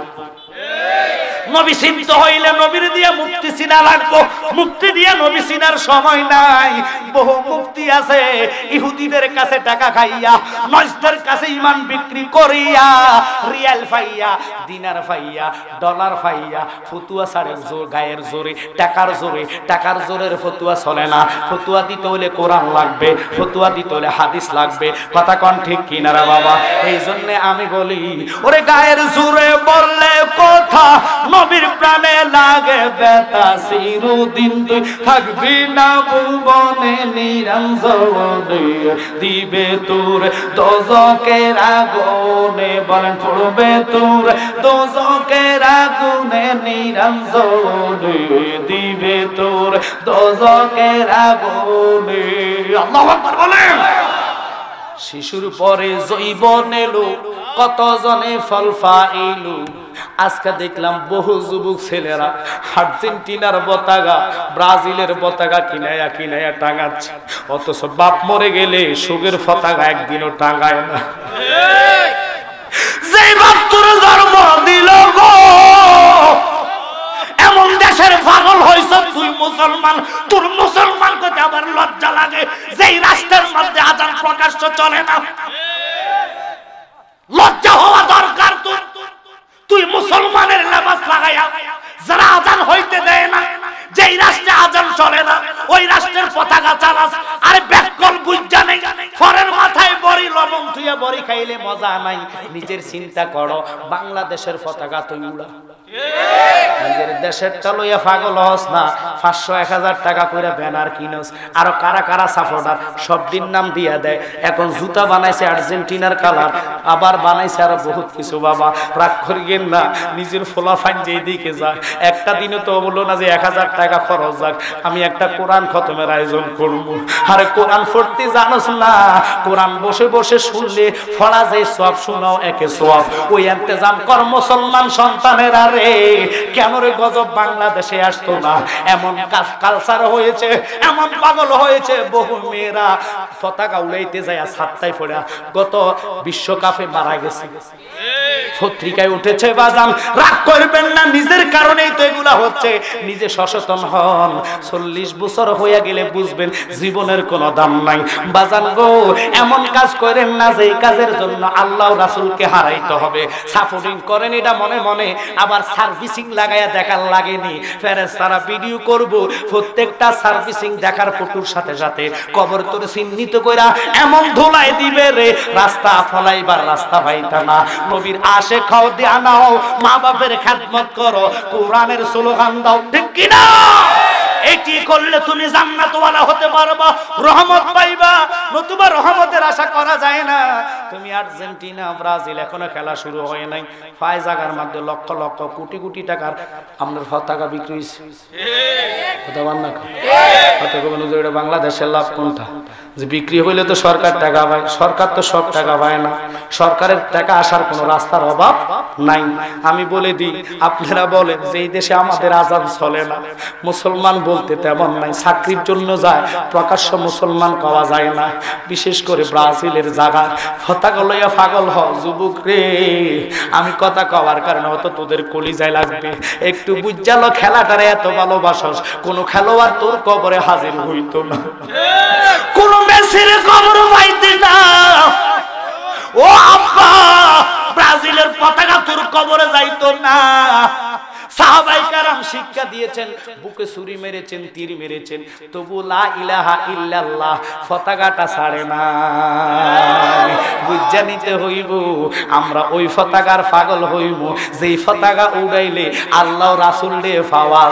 নবী চিনতে হইলে নবীর দিয়া মুক্তি চিনা লাগবো, মুক্তি দিয়া নবী চিনার সময় নাই। বহু মুক্তি আছে ইহুদিদের কাছে টাকা খাইয়া, নজদের কাছে ঈমান বিক্রি করিয়া, রিয়াল পাইয়া, দিনার পাইয়া, ডলার পাইয়া, ফতুয়া ছাড়ে জোর, গায়ের জোরে, টাকার জোরে। টাকার জোরের ফতুয়া চলে না, ফতুয়া দিতে হলে কোরআন লাগবে, ফতুয়া দিতে হলে হাদিস লাগবে। কথা কোন ঠিক কিনা রে বাবা? এই জন্য আমি বলি ওরে গায়ের জোরে বললে কথা, নবীর প্রাণে লাগে ব্যথা, চিরদিন তুই থাকবি না ভুবনে নিরঞ্জনে, দিবে তোর দোজকের আগুনে, বলেন পড়বে তোর দোজকের আগুনে নিরঞ্জনে, দিবে তোর দোজকের আগুনে। আল্লাহু আকবার বলেন। শিশুর পরে জৈবন এলো, কত জনে ফল পাইলো। আজকে দেখলাম বহু যুবক ছেলেরা আর্জেন্টিনার পতাকা, ব্রাজিলের পতাকা কিনায়া কিনায়া টাঙাচ্ছে, অথচ বাপ মরে গেলে শোকের পতাকা একদিনও টাঙায় না। যে বাপ তোর জন্ম দিল গো, এমন দেশের পাগল হইছ তুই মুসলমান, তোর মুসলমান কথা আবার লজ্জা লাগে। যেই রাষ্ট্রের মধ্যে আযান প্রকাশ্য চলে না, লজ্জা হওয়া দরকার। তুই তুই মুসলমানের লেবাস লাগাইয়া যারা আজান হইতে দেয় না, যেই রাষ্ট্রে আজান চলে না ওই রাষ্ট্রের পতাকা চালাস। আরে ব্যাককল বুঝা নেই, ফরের মাথায় বড়ি লবণ তুইয়া বড়ি খাইলে মজা নাই। নিজের চিন্তা করো, বাংলাদেশের পতাকা তুই উড়া, নিজের দেশের লইয়া পাগল হস না। পাঁচশো এক হাজার টাকা করে ব্যানার কিনস, আরো কারা কারা সাপোর্টার সব দিন নাম দিয়া দেয়। এখন জুতা বানাইছে আর্জেন্টিনার কালার, আবার বানাইছে আরো বহুত কিছু। বাবা রাগ করিয়েন না, নিজের ফলাফাইন যেই দিকে যায়। একটা দিনে তো বললো না যে এক হাজার টাকা খরচ যাক, আমি একটা কোরআন খতমের আয়োজন করবো। আরে কোরআন পড়তে জানোস না? কোরআন বসে বসে শুনলে ফলা যায় সব, শোনাও একে সব। ওই ইন্তজাম কর মুসলমান সন্তানের। আরে কেন রে গজব বাংলাদেশে আসতো না? এমন কালচার হয়েছে, এমন পাগল হয়েছে, বহু মেয়েরা পতাকা উড়াইতে যায় সাতটায় পড়ে গত বিশ্বকাপে মারা গেছে, পত্রিকায় উঠেছে। বাজান রাগ করবেন না, নিজের কারণেই তো এগুলা হচ্ছে। নিজে সচেতন হন, চল্লিশ বছর হয়ে গেলে বুঝবেন জীবনের কোনো দাম নাই। বাজান গো, এমন কাজ করেন না যে কাজের জন্য আল্লাহ রাসূলকে হারাইতে হবে। সাপোর্টিং করেন এটা মনে মনে, আবার সার্ভিসিং লাগায়া দেখার লাগেনি। ফেরেশতারা ভিডিও করব, প্রত্যেকটা সার্ভিসিং দেখার ফটোর সাথে সাথে কবর তোরে চিহ্নিত কইরা এমন ধুলাই দিবে রে, রাস্তা ফলাইবার রাস্তা পাইতা না। নবীর আশে খাও দিয়া নাও, মা বাপের খেদমত করো, কোরআনের স্লোগান দাও, ঠিক কি না? এটি করলে তুমি জান্নাতওয়ালা হতে পারবা, রহমত পাইবা। নতুবা রহমতের আশা করা যায় না। তুমি আর্জেন্টিনা ব্রাজিল এখনো খেলা শুরু হয় নাই, পাঁচ জায়গার মধ্যে লক্ষ লক্ষ কোটি কোটি টাকার আপনার পতাকা বিক্রি হইছে। কথা বল না, কথা বলুন যে এটা বাংলাদেশের লাভ কোনটা? যে বিক্রি হইলে তো সরকার টাকা পায়, সরকার তো সব টাকা পায় না। সরকারের টাকা আসার কোনো রাস্তার অভাব নাই। আমি বলে দিই, আপনারা বলেন যে এই দেশে আমাদের আজান চলে না, মুসলমান বলতে তেমন নাই। চাকরির জন্য যায়, প্রকাশ্য মুসলমান পাওয়া যায় না। বিশেষ করে ব্রাজিলের জায়গা পতাকা লইয়া পাগল হ যুবক রে। আমি কথা কওয়ার কারণে হয়তো তোদের কলিজায় লাগবে, একটু বুঝালো খেলাটারে এত ভালোবাসস। কোন খেলোয়াড় তোর কবরে হাজির হইতো না, কোন মেসির কবর পাইতে না। ও আব্বা, ব্রাজিলের পতাকা তোর কবরে যাইতো না। সাহাবায়ে কেরাম শিক্ষা দিয়েছেন, বুকে ছুরি মেরেছেন, তীর মেরেছেন, তবু লা ইলাহা ইল্লাল্লাহ পতাকাটা ছাড়ে না। বুঝা নিতে হইব, আমরা ওই পতাকার পাগল হইব যেই পতাকা উড়াইলে আল্লাহ রাসূল রে পাওয়া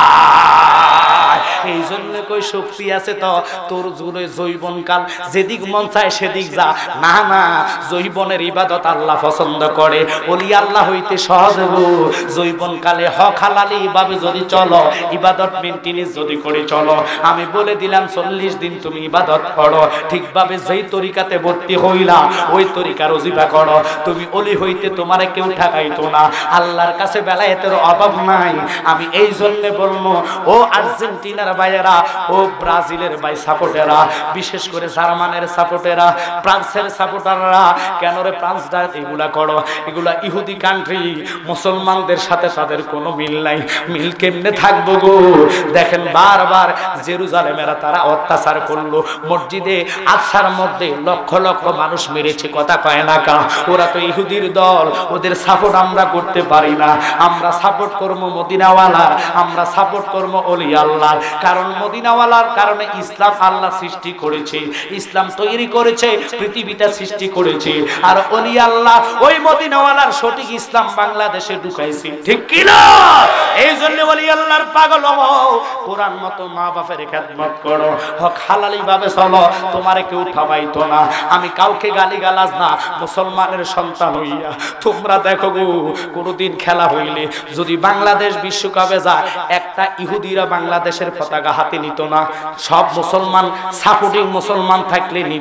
যায়। এই জন্য কই শক্তি আছে তো তোর জোরে জৈবনকাল, যেদিক মন চায় সেদিক যা। না না, জৈবনের ইবাদত আল্লাহ পছন্দ করে। ওলি আল্লাহ হইতে সহজ গো। জৈবনকালে হক হালালি ভাবে যদি চলো, ইবাদত মেইনটেনেন্স যদি করে চলো, আমি বলে দিলাম চল্লিশ দিন তুমি ইবাদত করো ঠিকভাবে, যেই তরিকাতে ভর্তি হইলা ওই তরিকার ওজিফা করো, তুমি ওলি হইতে তোমারে কেউ ঠকাইতো না। আল্লাহর কাছে বেলায়েতের অভাব নাই। আমি এই জন্য বলবো, ও আর্জেন্টিনার ভাইয়েরা, ও ব্রাজিলের ভাই সাপোর্টেরা, বিশেষ করে জার্মানের সাপোর্টেরা, ফ্রান্সের সাপোর্টাররা, কেন রে ফ্রান্সটা এগুলা করো? এগুলা ইহুদি কান্ট্রি, মুসলমানদের সাথে তাদের কোনো মিল নাই। মিল কেমনে থাকবো গো? দেখেন বারবার জেরুজালেমেরা তারা অত্যাচার করলো, মসজিদে আকসার মধ্যে লক্ষ লক্ষ মানুষ মেরেছে, কথা কয় না কা? ওরা তো ইহুদির দল, ওদের সাপোর্ট আমরা করতে পারি না। আমরা সাপোর্ট করবো মদিনাওয়ালা, আমরা সাপোর্ট করবো ওলি আল্লাহ। কারণ মদিনাওয়ালার কারণে ইসলাম আল্লাহ সৃষ্টি করেছে, ইসলাম তৈরি করেছে, পৃথিবীটা সৃষ্টি করেছে। আর ওলি আল্লাহ ওই মদিনাওয়ালার সঠিক ইসলাম বাংলাদেশে ঢুকাইছে, ঠিক কি না? এই জন্য ওলি আল্লাহর পাগল হও, কোরআন মতো মা বাপের খেদমত করো, হক হালালি ভাবে চলো, তোমারে কেউ ঠাবাইতো না। আমি কাউকে গালিগালাজ না, মুসলমানের সন্তান হইয়া তোমরা দেখো গো, কোনদিন খেলা হইলে যদি বাংলাদেশ বিশ্বকাপে যায়, একটা ইহুদিরা বাংলাদেশের পতাকা হাতে নিত না। সব মুসলমান সাপোর্টিং মুসলমান থাকলে নিব।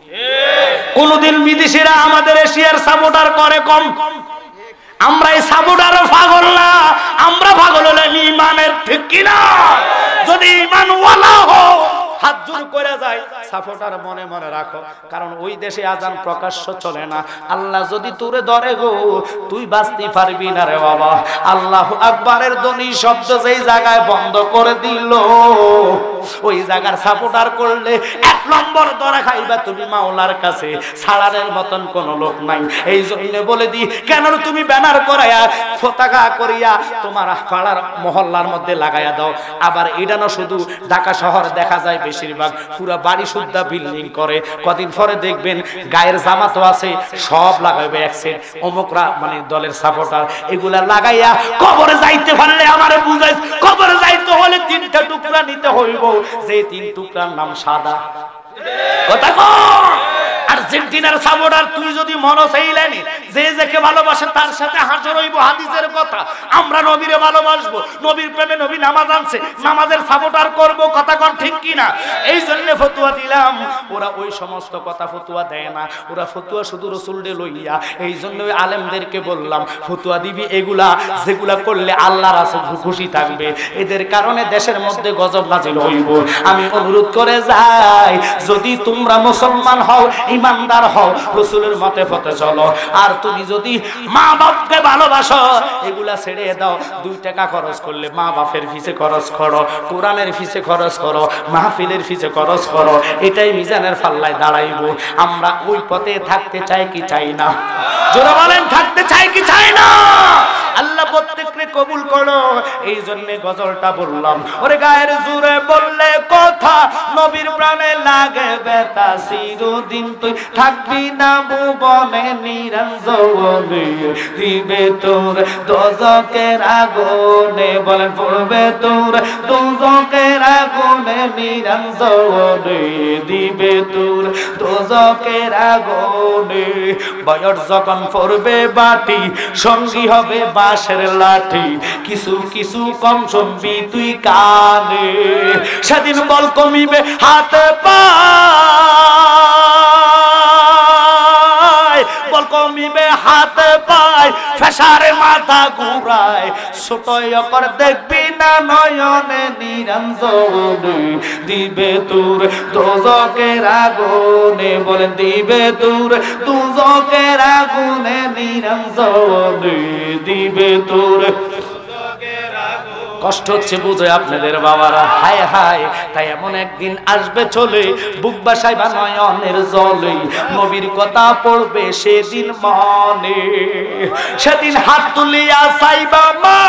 কোনদিন বিদেশিরা আমাদের এশিয়ার সাপোর্টার করে কম? আমরা এই সাপোর্টার পাগল না, আমরা পাগল হলেন ইমানের, ঠিক কিনা? যদি ইমান ওয়ালা হও, হাত জোর করে যায়, সাপোর্টার মনে মনে রাখো, কারণ ওই দেশে আজান প্রকাশ্য চলে না। আল্লাহ যদি তোরে ধরে গো, তুই বাঁচতে পারবি না রে বাবা। আল্লাহু আকবারের ধ্বনি শব্দ যেই জায়গায় বন্ধ করে দিল, ওই জায়গার সাপোর্টার করলে এক নম্বর ধরা খাইবা তুমি মাওলার কাছে, ছাড়ানোর মতন কোন লোক নাই। এই জন্য বলে দি, কেন তুমি ব্যানার করাইয়া পতাকা করিয়া তোমার পাড়ার মহল্লার মধ্যে লাগাইয়া দাও। আবার এটা না শুধু ঢাকা শহর দেখা যায় বেশিরভাগ পুরা বাড়ি সুদ্ধা বিল্ডিং করে, কদিন পরে দেখবেন গায়ের জামাতও আছে সব লাগাইবে এক সেট, অমুকরা মানে দলের সাপোর্টার এগুলা লাগাইয়া কবরে যাইতে পারলে আমারে বুঝাই, কবরে যাইতে হলে তিনটা টুকরা নিতে হইব, যে তিন টুকরার নাম সাদা। কথা কর। আর্জেন্টিনার সাপোর্টার তুই যদি মন চাইলেনি যে যাকে ভালোবাসে তার সাথে হাসর হইব, হাদিসের কথা। আমরা নবীরে ভালোবাসবো, নবীর প্রেমে নবী নামাজ আনছে, নামাজের সাপোর্টার করব। কথা কর ঠিক কি না? এই জন্য ফতোয়া দিলাম। ওরা ওই সমস্ত কথা ফতোয়া দেয় না, ওরা ফতোয়া শুধু রাসূলকে লইয়া। এই জন্য আলেমদেরকে বললাম ফতোয়া দিবি এগুলা যেগুলা করলে আল্লাহ রাসূল খুশি থাকবে। এদের কারণে দেশের মধ্যে গজব নাজিল হইব। আমি অনুরোধ করে যাই, যদি তোমরা মুসলমান হও, ইমানদার হও, রাসূলের মতে পথে চলো। আর তুমি যদি মা বাপকে ভালোবাসো, এগুলা ছেড়ে দাও। দুই টাকা খরচ করলে মা বাপের ফিসে খরচ করো, কোরআনের ফিসে খরচ করো, মাহফিলের ফিসে খরচ করো। এটাই মিজানের পাল্লায় দাঁড়াইব। আমরা ওই পথে থাকতে চাই কি চাই না? জোরে বলেন, থাকতে চাই কি চাই না? আল্লাহ প্রত্যেককে কবুল করো। এই জন্য গজলটা বললাম। ওরে গায়ের জোরে বললে কথা, নবীর প্রাণে লাগে ব্যথা, চিরদিন তুই থাকবি না ভুবনে নিরঞ্জনে, দিবে তোর দোজকের আগুনে। বলেন পড়বে তোর দোজকের আগুনে নিরঞ্জনে, দিবে তোর দোজকের আগুনে। বয়স যখন পড়বে বাটি, সঙ্গী হবে বাঁশের লাঠি, কিছু কিছু কম শুনবি তুই কানে। সেদিন বল কমিবে হাতে পায়, বল কমিবে হাতে পায়, ফেসারে মাথা ঘুরায়, ছোট অকর দেখবি না নয়নে নিরঞ্জনে, দিবে তোর দোজকের আগুনে। বলেন দিবে তোর দোজকের আগুনে নিরঞ্জনে, দিবে তোর। কষ্ট হচ্ছে বুঝে আপনাদের বাবারা, হায় হায়। তাই এমন একদিন আসবে চলে, বুক বাসাইবা নয়নের জলে, নবীর কথা পড়বে সেদিন মনে। সেদিন হাত তুলিয়া চাইবা মা,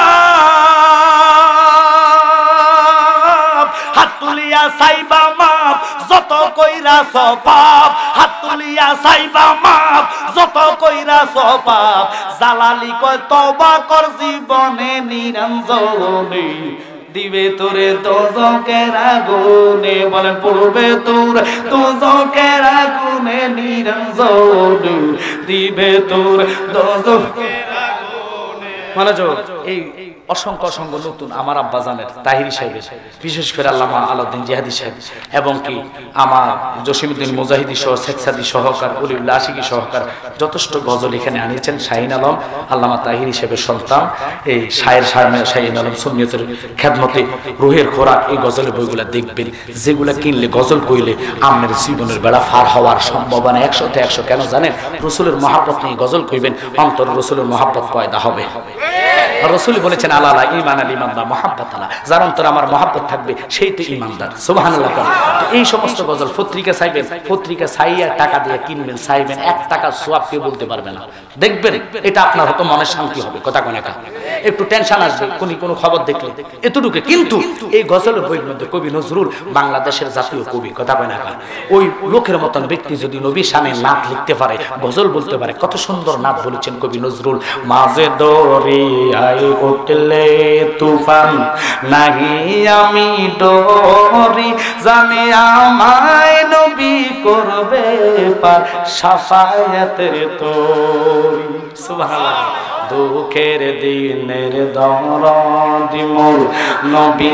হাত তুলিয়া চাইবা মাপ, যত কইরা সপাপ। হাত তুলিয়া চাইবা মাপ, যত কইরা সপাপ। জালালি কয় তওবা কর জীবনে নিরঞ্জনে, দিবে তোরে দোজকের আগুনে। বলেন পড়বে তোর দোজকের আগুনে নিরঞ্জনে, দিবে তোর দোজকের আগুনে। মানে এই অসংখ্য অসংখ্য নতুন আমার আব্বা জানের তাহিরি সাহেব, বিশেষ করে আল্লামা আলাউদ্দিন জিহাদি সাহেব, এবং কি আমার জসিমউদ্দিন মুজাহিদি সহ শেখ সাদি সহকার, অলিউল্লাহ আশিকি সহকার যথেষ্ট গজল এখানে আনিয়েছেন। শাহিন আলম আল্লামা তাহিরি সাহেবের সন্তান, এই শায়ের শাহিন আলম সুন্নিয়তের খেদমতে রুহের খোরাক, এই গজলের বইগুলা দেখবেন, যেগুলা কিনলে গজল কইলে আপনার জীবনের বেড়া ফার হওয়ার সম্ভাবনা একশোতে একশো। কেন জানেন? রসুলের মহাব্বত নিয়ে গজল কইবেন, অন্তর রসুলের মহাব্বত পয়দা হবে। রসুল বলেছেন আলা লা ঈমান আল ঈমানদার মুহাব্বত আলা, যার অন্তরে আমার মহাব্বত থাকবে সেই তো ঈমানদার। সুবহানাল্লাহ। এই সমস্ত গজল পত্রিকা চাইবেন, পত্রিকা চাইয়া টাকা দিয়ে কিনবেন, চাইবেন এক টাকা সওয়াব কেউ বলতে পারবে না। দেখবেন এটা আপনার হয়তো মনে শান্তি হবে। কথা কোন একা একটু টেনশন আসবে কোন কোন খবর দেখলে, এতটুকু। কিন্তু এই গজলের বইয়ের মধ্যে কবি নজরুল বাংলাদেশের জাতীয় কবি, কথা কোন একা, ওই লোকের মতন ব্যক্তি যদি নবী শানে নাত লিখতে পারে, গজল বলতে পারে, কত সুন্দর নাত বলেছেন কবি নজরুল। মাঝে দরিয়ায় উঠলে তুফান, নাহি আমি ডরি, জানে আমায় নবী করবে পার, শাফায়াতের তোরি। সুবহানাল্লাহ। দুঃখের দিনের দরদি মোর নবী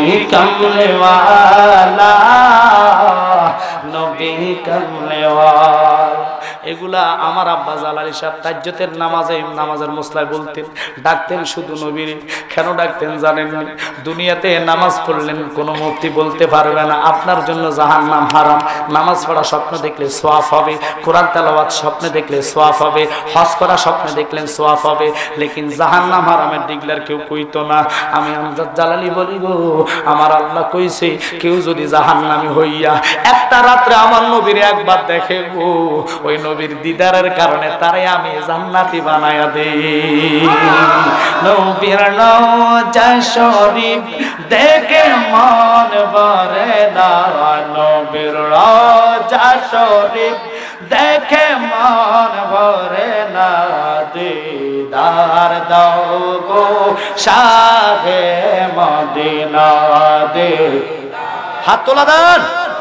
কামলেওয়ালা, নবী কামলেওয়ালা। এই এগুলা আমার আব্বা জালালি সাহেব তাজ্জুদের নামাজে নামাজের মুসলায় বলতেন, ডাকতেন শুধু নবীর। কেন ডাকতেন জানেন? দুনিয়াতে নামাজ পড়লেন কোনো মুফতি বলতে পারবে না আপনার জন্য জাহান্নাম হারাম। নামাজ পড়া স্বপ্ন দেখলে সওয়াব হবে, কোরআন তেলাওয়াত স্বপ্নে দেখলে সওয়াব হবে, হজ করা স্বপ্নে দেখলেন সওয়াব হবে, লেকিন জাহান্নাম হারামের ডিগলার কেউ কইতো না। আমি আমজাদ জালালি বলি গো, আমার আল্লাহ কইছে কেউ যদি জাহান্নামী হইয়া একটা রাত্রে আমার নবীর একবার দেখে গো, ওই নবীর দিদারের কারণে তারে আমি জান্নাতি বানায়া দেই। নবীর রওজা শরীফ দেখে মন ভরে না, নবীর রওজা শরীফ দেখে মন ভরে না, দিদার দাও গো শাহে মদিনা দে। হাত তোলা দেন।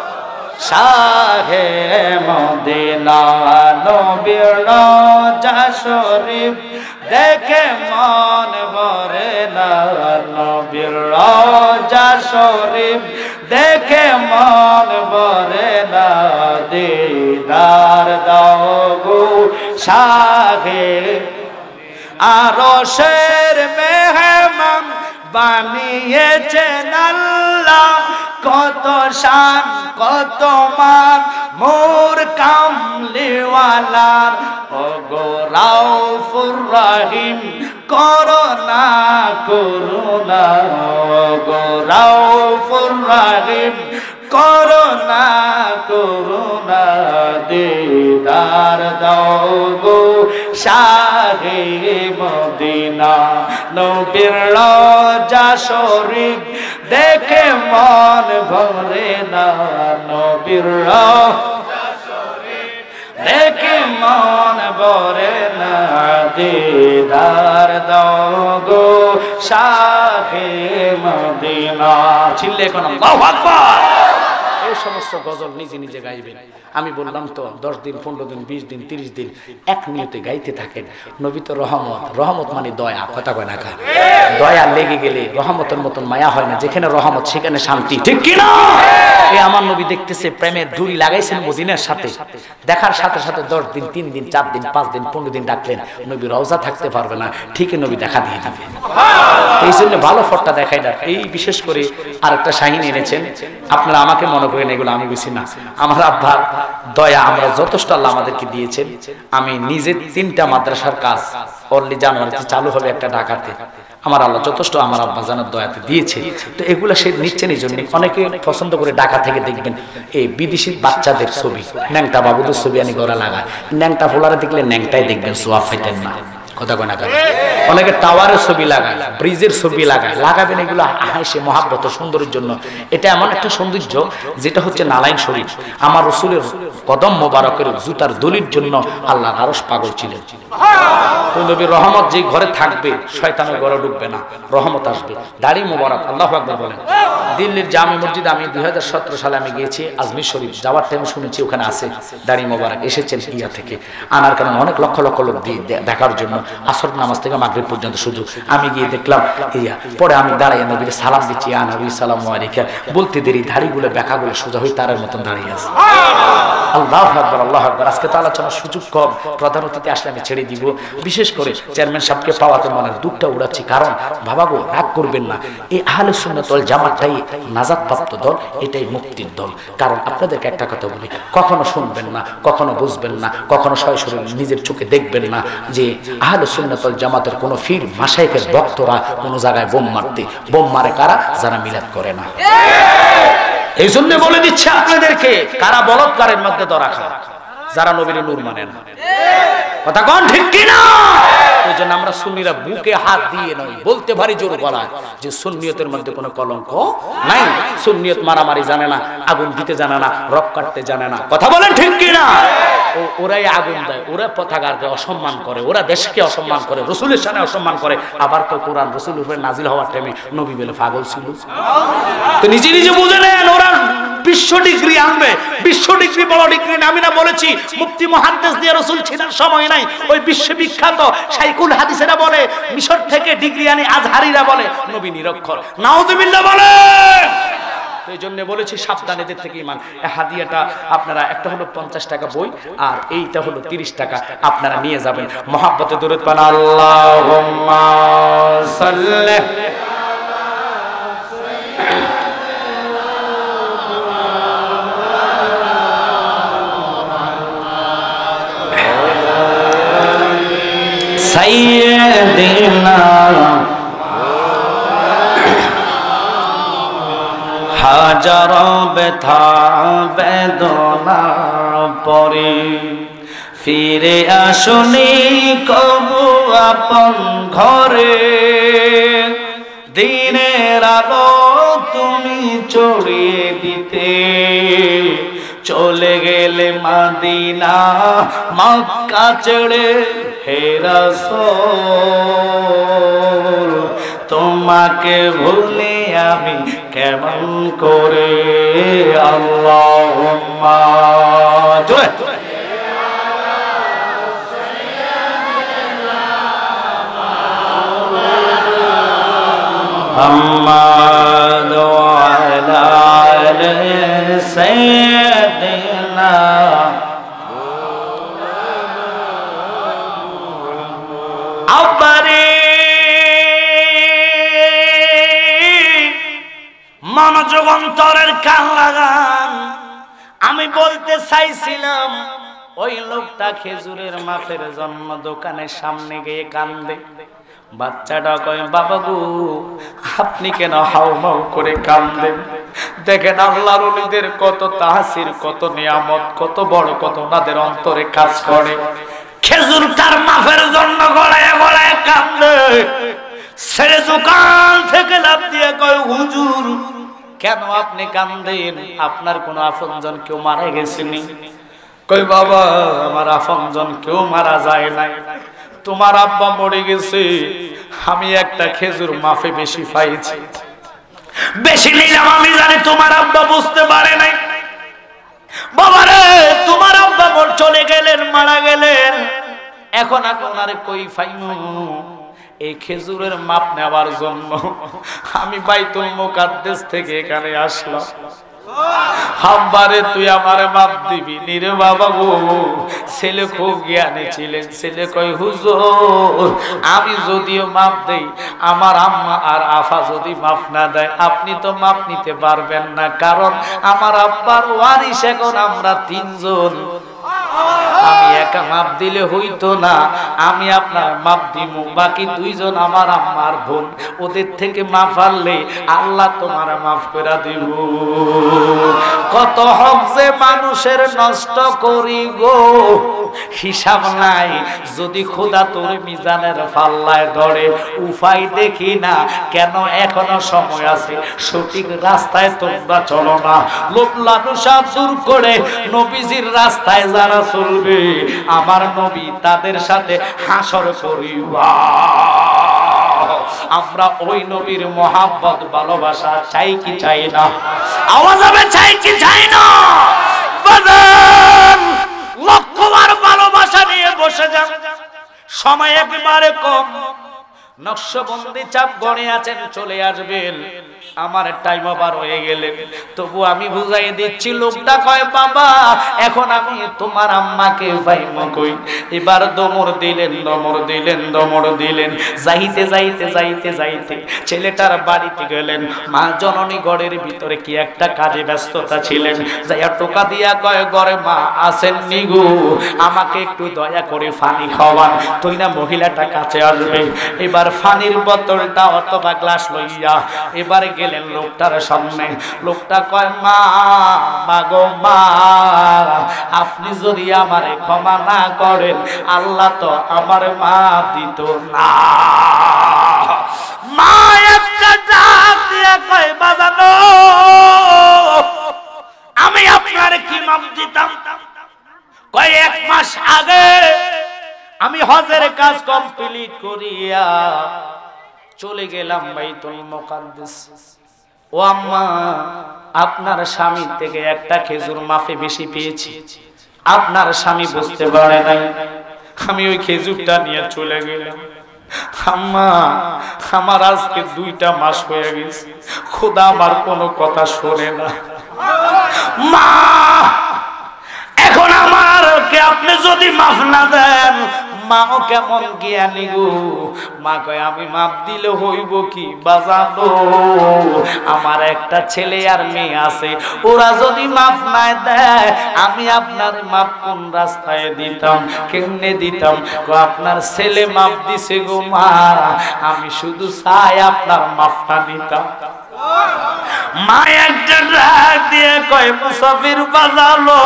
শাহে মদিনা নবীর রওজা শরীফ দেখে মন ভরে না, নবীর রওজা শরীফ দেখে মন ভরে না, দিদার দাও গো শাহে। আরশের মেহমান বানিয়েছেন আল্লাহ, কত শান কত মান মোর কামলিওয়ালার। ও গো রাউফুর রহিম করুণা করুণা, ও গো রাউফুর রহিম করুণা করুণা, দিদার দাও গো শাহে মদিনা নবীর রওজা শরীফ দেখে মন ভরে না, নবীর রওজা শরীফ দেখে মন ভরে না, দিদার দাও গো শাহে মদিনা। চিল্লে কোন আল্লাহু আকবার। এই সমস্ত গজল নিজে নিজে গাইবেন। আমি বললাম তো দশ দিন পনেরো দিন বিশ দিন তিরিশ দিন এক নিয়তে গাইতে থাকেন। নবী তো রহমত, রহমত মানে দয়া, কথা কয় না কার? দয়া লেগে গেলে রহমতের মতন মায়া হয় না, যেখানে রহমত সেখানে শান্তি, ঠিক কিনা? এই আমার নবী দেখতেছে প্রেমের ডুরি লাগাইছেন মদিনার সাথে, দেখার সাথে সাথে দশ দিন তিন দিন চার দিন পাঁচ দিন পনেরো দিন ডাকলেন, নবী রওজা থাকতে পারবে না, ঠিকই নবী দেখা দিয়ে যাবে। এই জন্য ভালো ফটটা দেখাই না। এই বিশেষ করে আরেকটা শাহিন এনেছেন, আপনারা আমাকে মনে করেন এগুলো আমি বুঝি না। আমার আব্বা দয়া আমরা যথেষ্ট আল্লাহ আমাদেরকে দিয়েছেন। আমি নিজে তিনটা মাদ্রাসার কাজ অনলি জানুয়ারিতে চালু হবে একটা ঢাকাতে, আমার আল্লাহ যথেষ্ট আমার আব্বা জানার দয়াতে দিয়েছে। তো এগুলো সে নিচ্ছেন এই জন্য অনেকে পছন্দ করে ঢাকা থেকে দেখবেন এই বিদেশি বাচ্চাদের ছবি, ন্যাংটা বাবুদের ছবি আনি গড়া লাগায়, ন্যাংটা ফোলারে দেখলে ন্যাংটাই দেখবেন, সোয়াব ফাইতেন না, কথা কয় না কেন? অনেকে টাওয়ারের ছবি লাগায়, ব্রিজের ছবি লাগায়, লাগাবেন এগুলো হাসে মহাব্বত সুন্দরের জন্য। এটা এমন একটা সৌন্দর্য যেটা হচ্ছে নালাইন শরীফ। আমার রসুলের কদম মোবারকের জুতার দলির জন্য আল্লাহর আরশ পাগল ছিলেন। তো নবী রহমত যে ঘরে থাকবে শয়তানের ঘরে ঢুকবে না, রহমত আসবে। দাড়ি মোবারক, আল্লাহু আকবার বলেন। দিল্লির জামে মসজিদ আমি দুই হাজার সতেরো সালে আমি গিয়েছি আজমির শরীফ, যাওয়ার টাইমে শুনেছি ওখানে আছে দাড়ি মোবারক এসেছেন ইয়া থেকে, আনার কারণে অনেক লক্ষ লক্ষ লোক দেখার জন্য আসর নামাজ থেকে মাগরিব পর্যন্ত শুধু। আমি গিয়ে দেখলাম ইয়া, পরে আমি দাঁড়াইয়া নবীর সালাম দিচ্ছি, ইয়া নবী সালামু আলাইকা বলতে দেরি দাড়িগুলো ব্যাকাগুলো সোজা হয়ে তারের মতন দাঁড়িয়ে আছে। আল্লাহু আকবার, আল্লাহু আকবার। আজকে তো আলোচনার সুযোগ কম, প্রধান অতিথি আসলে আমি ছেড়ে দিব। বিশেষ করে চেয়ারম্যান সাহেবকে পাওয়াতে মনের দুঃখটা উড়াচ্ছি, কারণ বাবা গো রাগ করবেন না, এই আহলে সুন্নাত ওয়াল জামাতটাই নাজাত প্রাপ্ত দল, এটাই মুক্তির দল। কারণ আপনাদেরকে একটা কথা বলি, কখনো শুনবেন না, কখনো বুঝবেন না, কখনো সরাসরি নিজের চোখে দেখবেন না যে আহলে সুন্নাত ওয়াল জামাতের কোনো ফির মাশায়েখের ভক্তরা কোনো জায়গায় বোম মারতে, বোম মারে কারা? যারা মিলাদ করে না। এই জন্য বলে দিচ্ছে আপনাদেরকে, কারা বলৎকারের মধ্যে ধরা খায়? যারা নবীর নূর মানে না, কথা কোন ঠিক কিনা? ওই জন্য আমরা সুন্নিরা বুকে হাত দিয়ে নয়, বলতে ভারী জোর গলায় যে সুন্নিয়তের মধ্যে কোনো কলঙ্ক নাই। সুন্নিয়ত মারামারি জানে না, আগুন দিতে জানে না, রক কাটতে জানে না, কথা বলেন ঠিক কিনা? ওরাই আগুন দেয়, ওরা পতাকাকে অসম্মান করে, ওরা দেশকে অসম্মান করে, রসুলের সামনে অসম্মান করে। আবার তো কোরআন রসুল উপরে নাজিল হওয়ার টাইমে নবী বলে পাগল ছিল। তো নিজে নিজে বুঝে নেন, ওরা বিশ্ব ডিগ্রি আনবে, বিশ্ব ডিগ্রি বড় ডিগ্রি। আমি না বলেছি মুফতি মুহাদ্দিস দিয়ে রসুল ছিলেন সময় নাই, ওই বিশ্ববিখ্যাত শাইখুল হাদিসেরা বলে, মিশর থেকে ডিগ্রি আনি আজহারিরা বলে নবী নিরক্ষর, নাউজুবিল্লাহ বলে। তো এই জন্য বলেছি সাবধান এদের থেকে ইমান। হাদিয়াটা আপনারা একটা হলো পঞ্চাশ টাকা বই, আর এইটা হলো তিরিশ টাকা, আপনারা নিয়ে যাবেন। মহাব্বতে দরুদ পান আল্লাহুম্মা সাল্লি সাইয়্যিদিনা হাজার ব্যথা বেদনা পরে ফিরে আসুনি কবু আপন ঘরে, দিনের আলো তুমি ছড়িয়ে দিতে চলে গেলে মদিনা মক্কা ছেড়ে হে রাসূল, তোমাকে ভুলে আমি কেমন করে। আল্লাহুম্মা জয় মুহাম্মাদ ওয়া আলা আলি সাইয়্যিদিনা আব্বারে মনোযোগ অন্তরের কান লাগান। আমি বলতে চাইছিলাম ওই লোকটা খেজুরের মাফের জন্য দোকানের সামনে গিয়ে কান্দে। বাচ্চাটা কয় বাবা গো আপনি কেন হাউমাউ করে কান্দেন? দেখেন আল্লাহর ওলিদের কত তাহসির, কত নিয়ামত, কত বড়, কত ওনাদের অন্তরে কাজ করে। খেজুর তার মাফের জন্য গড়ায় গড়ায় কান্দে। ছেড়ে দোকান থেকে লাফ দিয়ে কয় হুজুর কেন আপনি কান্দেন? আপনার কোন আপনজন কেউ মারা গেছেনি? কই বাবা আমার আপনজন কেউ মারা যায় নাই, তোমার আব্বা মরে গেছে, আমি একটা খেজুর মাফে বেশি পাইছি, বেশি নিলাম আমি জানি তোমার আব্বা বুঝতে পারে নাই। বাবারে তোমার আব্বা মোর চলে গেলেন, মারা গেলেন, এখন আপনারে কই ফাইমু? এই খেজুরের মাপ নেওয়ার জন্য আমি বাইতুল মুকাদ্দাস থেকে এখানে আসলাম। হাম্বারে তুই আমারে মাপ দিবি নিরে বাবা গো। ছেলে খুব জ্ঞানী ছিলেন, ছেলে কয় হুজুর আমি যদিও মাপ দেই, আমার আম্মা আর আফা যদি মাপ না দেয় আপনি তো মাপ নিতে পারবেন না, কারণ আমার আব্বার ওয়ারিশ এখন আমরা তিনজন, আমি একা মাপ দিলে হইতো না, আমি আপনার মাপ দিব, বাকি দুইজন আমার আম্মার বোন, ওদের থেকে মাপ আনলে আল্লাহ তোমার মাফ করে দিব। কত হক যে মানুষের নষ্ট করি গো হিসাব নাই, যদি খোদা তোর মিজানের পাল্লায় ধরে উপায় দেখি না, কেন এখনো সময় আছে, সঠিক রাস্তায় তোমরা চলো না। লোভ লালসা দূর করে নবীজির রাস্তায় যারা চলবে আমার নবী তাদের সাথে হাসর করিবা। আমরা ওই নবীর মহাব্বত ভালোবাসা চাই কি চাই না? আওয়াজ হবে চাই কি চাই না? বাজান লক্ষবার ভালোবাসা নিয়ে বসে যান, সময় একেবারে কম, নকশবন্দি চাপ গড়ে আছেন, চলে আসবেন, আমার টাইম ওভার হয়ে গেলে তবু আমি বুঝাই দিচ্ছি। লোকটা কয় বাবা এখন আমি তোমার আম্মাকে পাইমু কই? এবার দমর দিলেন, দমর দিলেন, দমর দিলেন, যাইতে যাইতে যাইতে যাইতে ছেলেটার বাড়িতে গেলেন। মা জননী ঘরের ভিতরে কি একটা কাজে ব্যস্ততা ছিলেন, যাইয়া টোকা দিয়া কয় ঘরে মা আছেন নি গো, আমাকে একটু দয়া করে পানি খাওয়ান। তুই না মহিলাটা কাছে আসবে, এবার পানির বোতলটা অথবা গ্লাস লইয়া এবারে গেলেন লোকটার সামনে। লোকটা কয় মা মাগো মা আপনি যদি আমারে ক্ষমা না করেন আল্লাহ তো আমার মা দিত না। মা একটা ডাক দিয়া কয় বাজানো আমি আপনার কি মাপ দিতাম? কয় এক মাস আগে আমি হজের কাজ কমপ্লিট করিয়া চলে গেলাম বাইতুল মুকাদ্দাস। ও আম্মা আপনার স্বামী থেকে একটা খেজুর মাফে বেশি পেয়েছি, আপনার স্বামী বুঝতে পারে নাই, আমি ওই খেজুরটা নিয়ে চলে গেলাম। আম্মা আমার আজকে দুইটা মাস হয়ে গেছে, খোদা আমার কোনো কথা শোনে না। মা এখন আমারকে আপনি যদি মাফ না দেন, মাও কেমন জ্ঞানী গো। মা কয় আমি মাপ দিলে হইব কি বাজানো, আমার একটা ছেলে আর মেয়ে আছে, ওরা যদি মাফ না দেয় আমি আপনার মাপ কোন রাস্তায় দিতাম, কেমনে দিতাম? আপনার ছেলে মাপ দিছে গো মা, আমি শুধু চাই আপনার মাফটা নিতাম। মা একটা ডাক দিয়ে কয় মুসাফির বাজালো,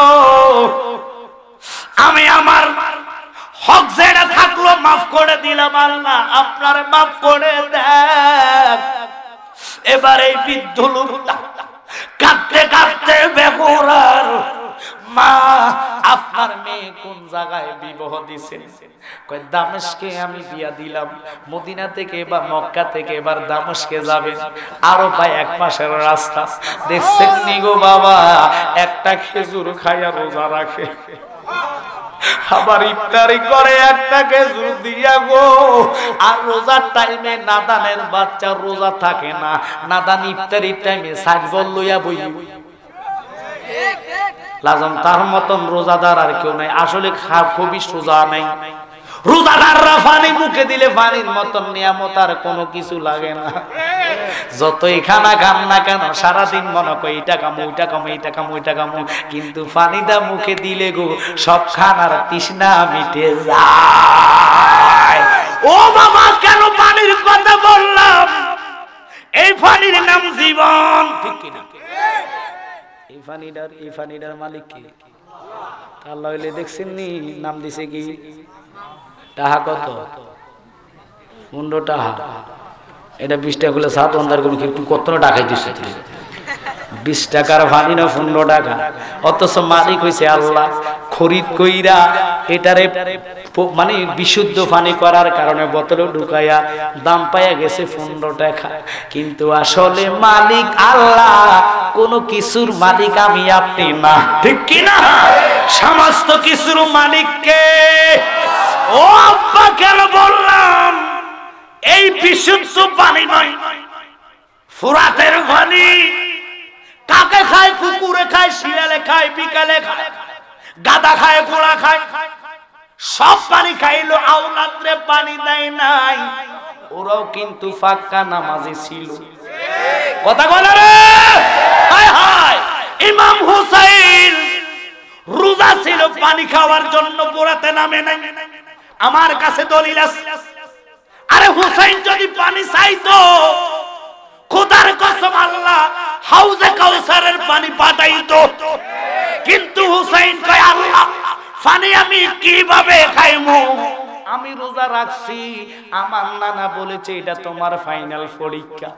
আমি আমার হক যেটা থাকলো মাফ করে দিলাম, আল্লাহ আপনার মাফ করে দেন। এবার এই বৃদ্ধ লোকটা কাঁদতে কাঁদতে বেকুরার, মা আপনার মেয়ে কোন জায়গায় বিবাহ দিছেন? কয় দামেস্কে আমি বিয়া দিলাম, মদিনা থেকে বা মক্কা থেকে এবার দামেস্কে যাবে, আরো প্রায় এক মাসের রাস্তা। দেখছেন নি গো বাবা, একটা খেজুর খাইয়া রোজা রাখে, আবার ইফতারি করে একটা খেজুর দিয়া গো। আর রোজার টাইমে নাদানের বাচ্চা রোজা থাকে না, নাদান ইফতারির টাইমে সাজবল লইয়া বই লাজম, তার মতন রোজাদার আর কেউ নাই। আসলে খুবই সোজা নাই, রোজাদাররা পানি মুখে দিলে পানির মতন নিয়ামত আর কোনো কিছু লাগে না। যতই খানা খান না কেন সারাদিন মনে করি এটা কামো ওইটা কামো এইটা কামো ওইটা কামো, কিন্তু পানিটা মুখে দিলে গো সব খানার তৃষ্ণা মিটে যায়। ও বাবা কেন পানির কথা বললাম? এই পানির নাম জীবন, ঠিক কিনা? এই পানিটার এই পানিটার মালিক কি? আল্লাহ হইলে দেখছেন নি নাম দিছে কি? টাহা কত? পনেরো টাহা। এটা বিশ টাকা করলে সাত অন্ধার করে কিন্তু কত টাকাই দিচ্ছে? বিশ টাকার পানি না পনেরো টাকা, অথচ মালিক হয়েছে আল্লাহ। খরিদ কইরা এটারে মানে বিশুদ্ধ পানি করার কারণে বোতলে ঢুকাইয়া দাম পাইয়া গেছে পনেরো টাকা, কিন্তু আসলে মালিক আল্লাহ, কোন কিছুর মালিক আমি আপনি না, ঠিক কিনা? সমস্ত কিছুর মালিক কে? ও আব্বা কেন বললাম এই বিশুদ্ধ পানি নয়, ফুরাতের পানি। কাকে খায়? কুকুরে খায়, শিয়ালে খায়, বিকালে খায়, গাদা খায়, ঘোড়া খায়, সব পানি খাইলো, আওলাদরে পানি দেয় নাই। ওরাও কিন্তু ফাঁকা নামাজি ছিল, কথা বলে রে। হায় হায়, ইমাম হুসাইন রোজা ছিল, পানি খাওয়ার জন্য বোরাতে নামে নাই। আমার কাছে দলিল আছে। আরে হুসাইন যদি পানি চাইতো, খোদার কসম আল্লাহ হাউজে কাউসারের পানি পাঠাইতো, কিন্তু হুসাইন কয় আল্লাহ পানি আমি কিভাবে খাইমু? আমি রোজা রাখছি, আমার নানা বলেছে এটা তোমার ফাইনাল পরীক্ষা।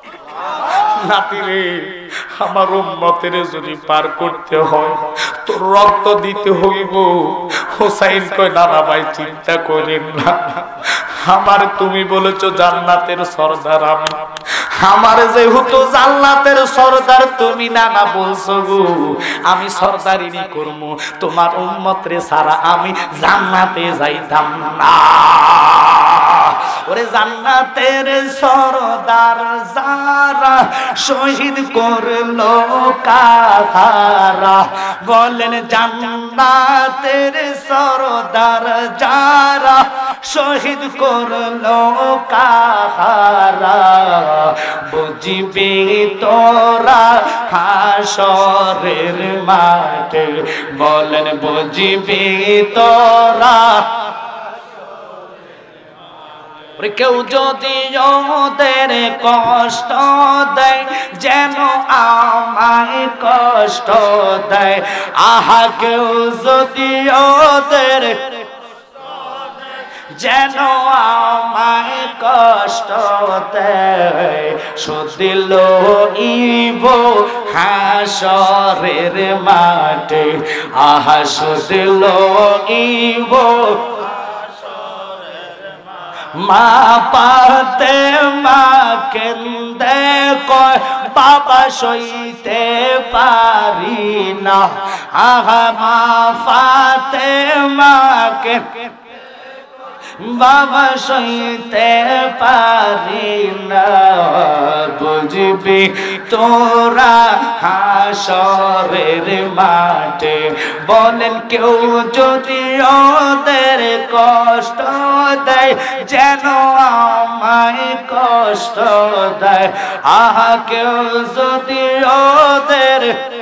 নাতিরে, আমার উম্মতের যদি পার করতে হয় তোর রক্ত দিতে হইব। হোসাইন কয় নানা ভাই চিন্তা করেন না, আমার তুমি বলেছো জান্নাতের সরদার আমি, আমার যেহেতু জান্নাতের সরদার তুমি নানা বলছো গো, আমি সরদারিনী করবো, তোমার উম্মতরে ছাড়া আমি জান্নাতে যাইতাম না। ওরে জান্নাতের সরদার যারা শহীদ করলো কাহারা, বলেন জান্নাতের সরদার যারা শহীদ করলো কাহারা, বুঝবি তোরা হাসরের মাঠে, বলেন বুঝবি তোরা। কেউ যদি ওদের কষ্ট দেয় যেন আমায় কষ্ট দেয়, আহা কেউ যদি ওদের যেন আমায় কষ্ট দেয়, শুধিল ইব হাসরের মাঠে, আহা শুধিল ইব মা পাতে মা কেন্দে কয় বাবা সইতে পারি না, আহা মা পাতে মা কে বাবা সইতে পারি না, বুঝবি তোরা হাসরের মাঠে। বলেন কেউ যদি ওদের কষ্ট দেয়, যেন আমায় কষ্ট দেয়। আহা কেউ যদি ওদের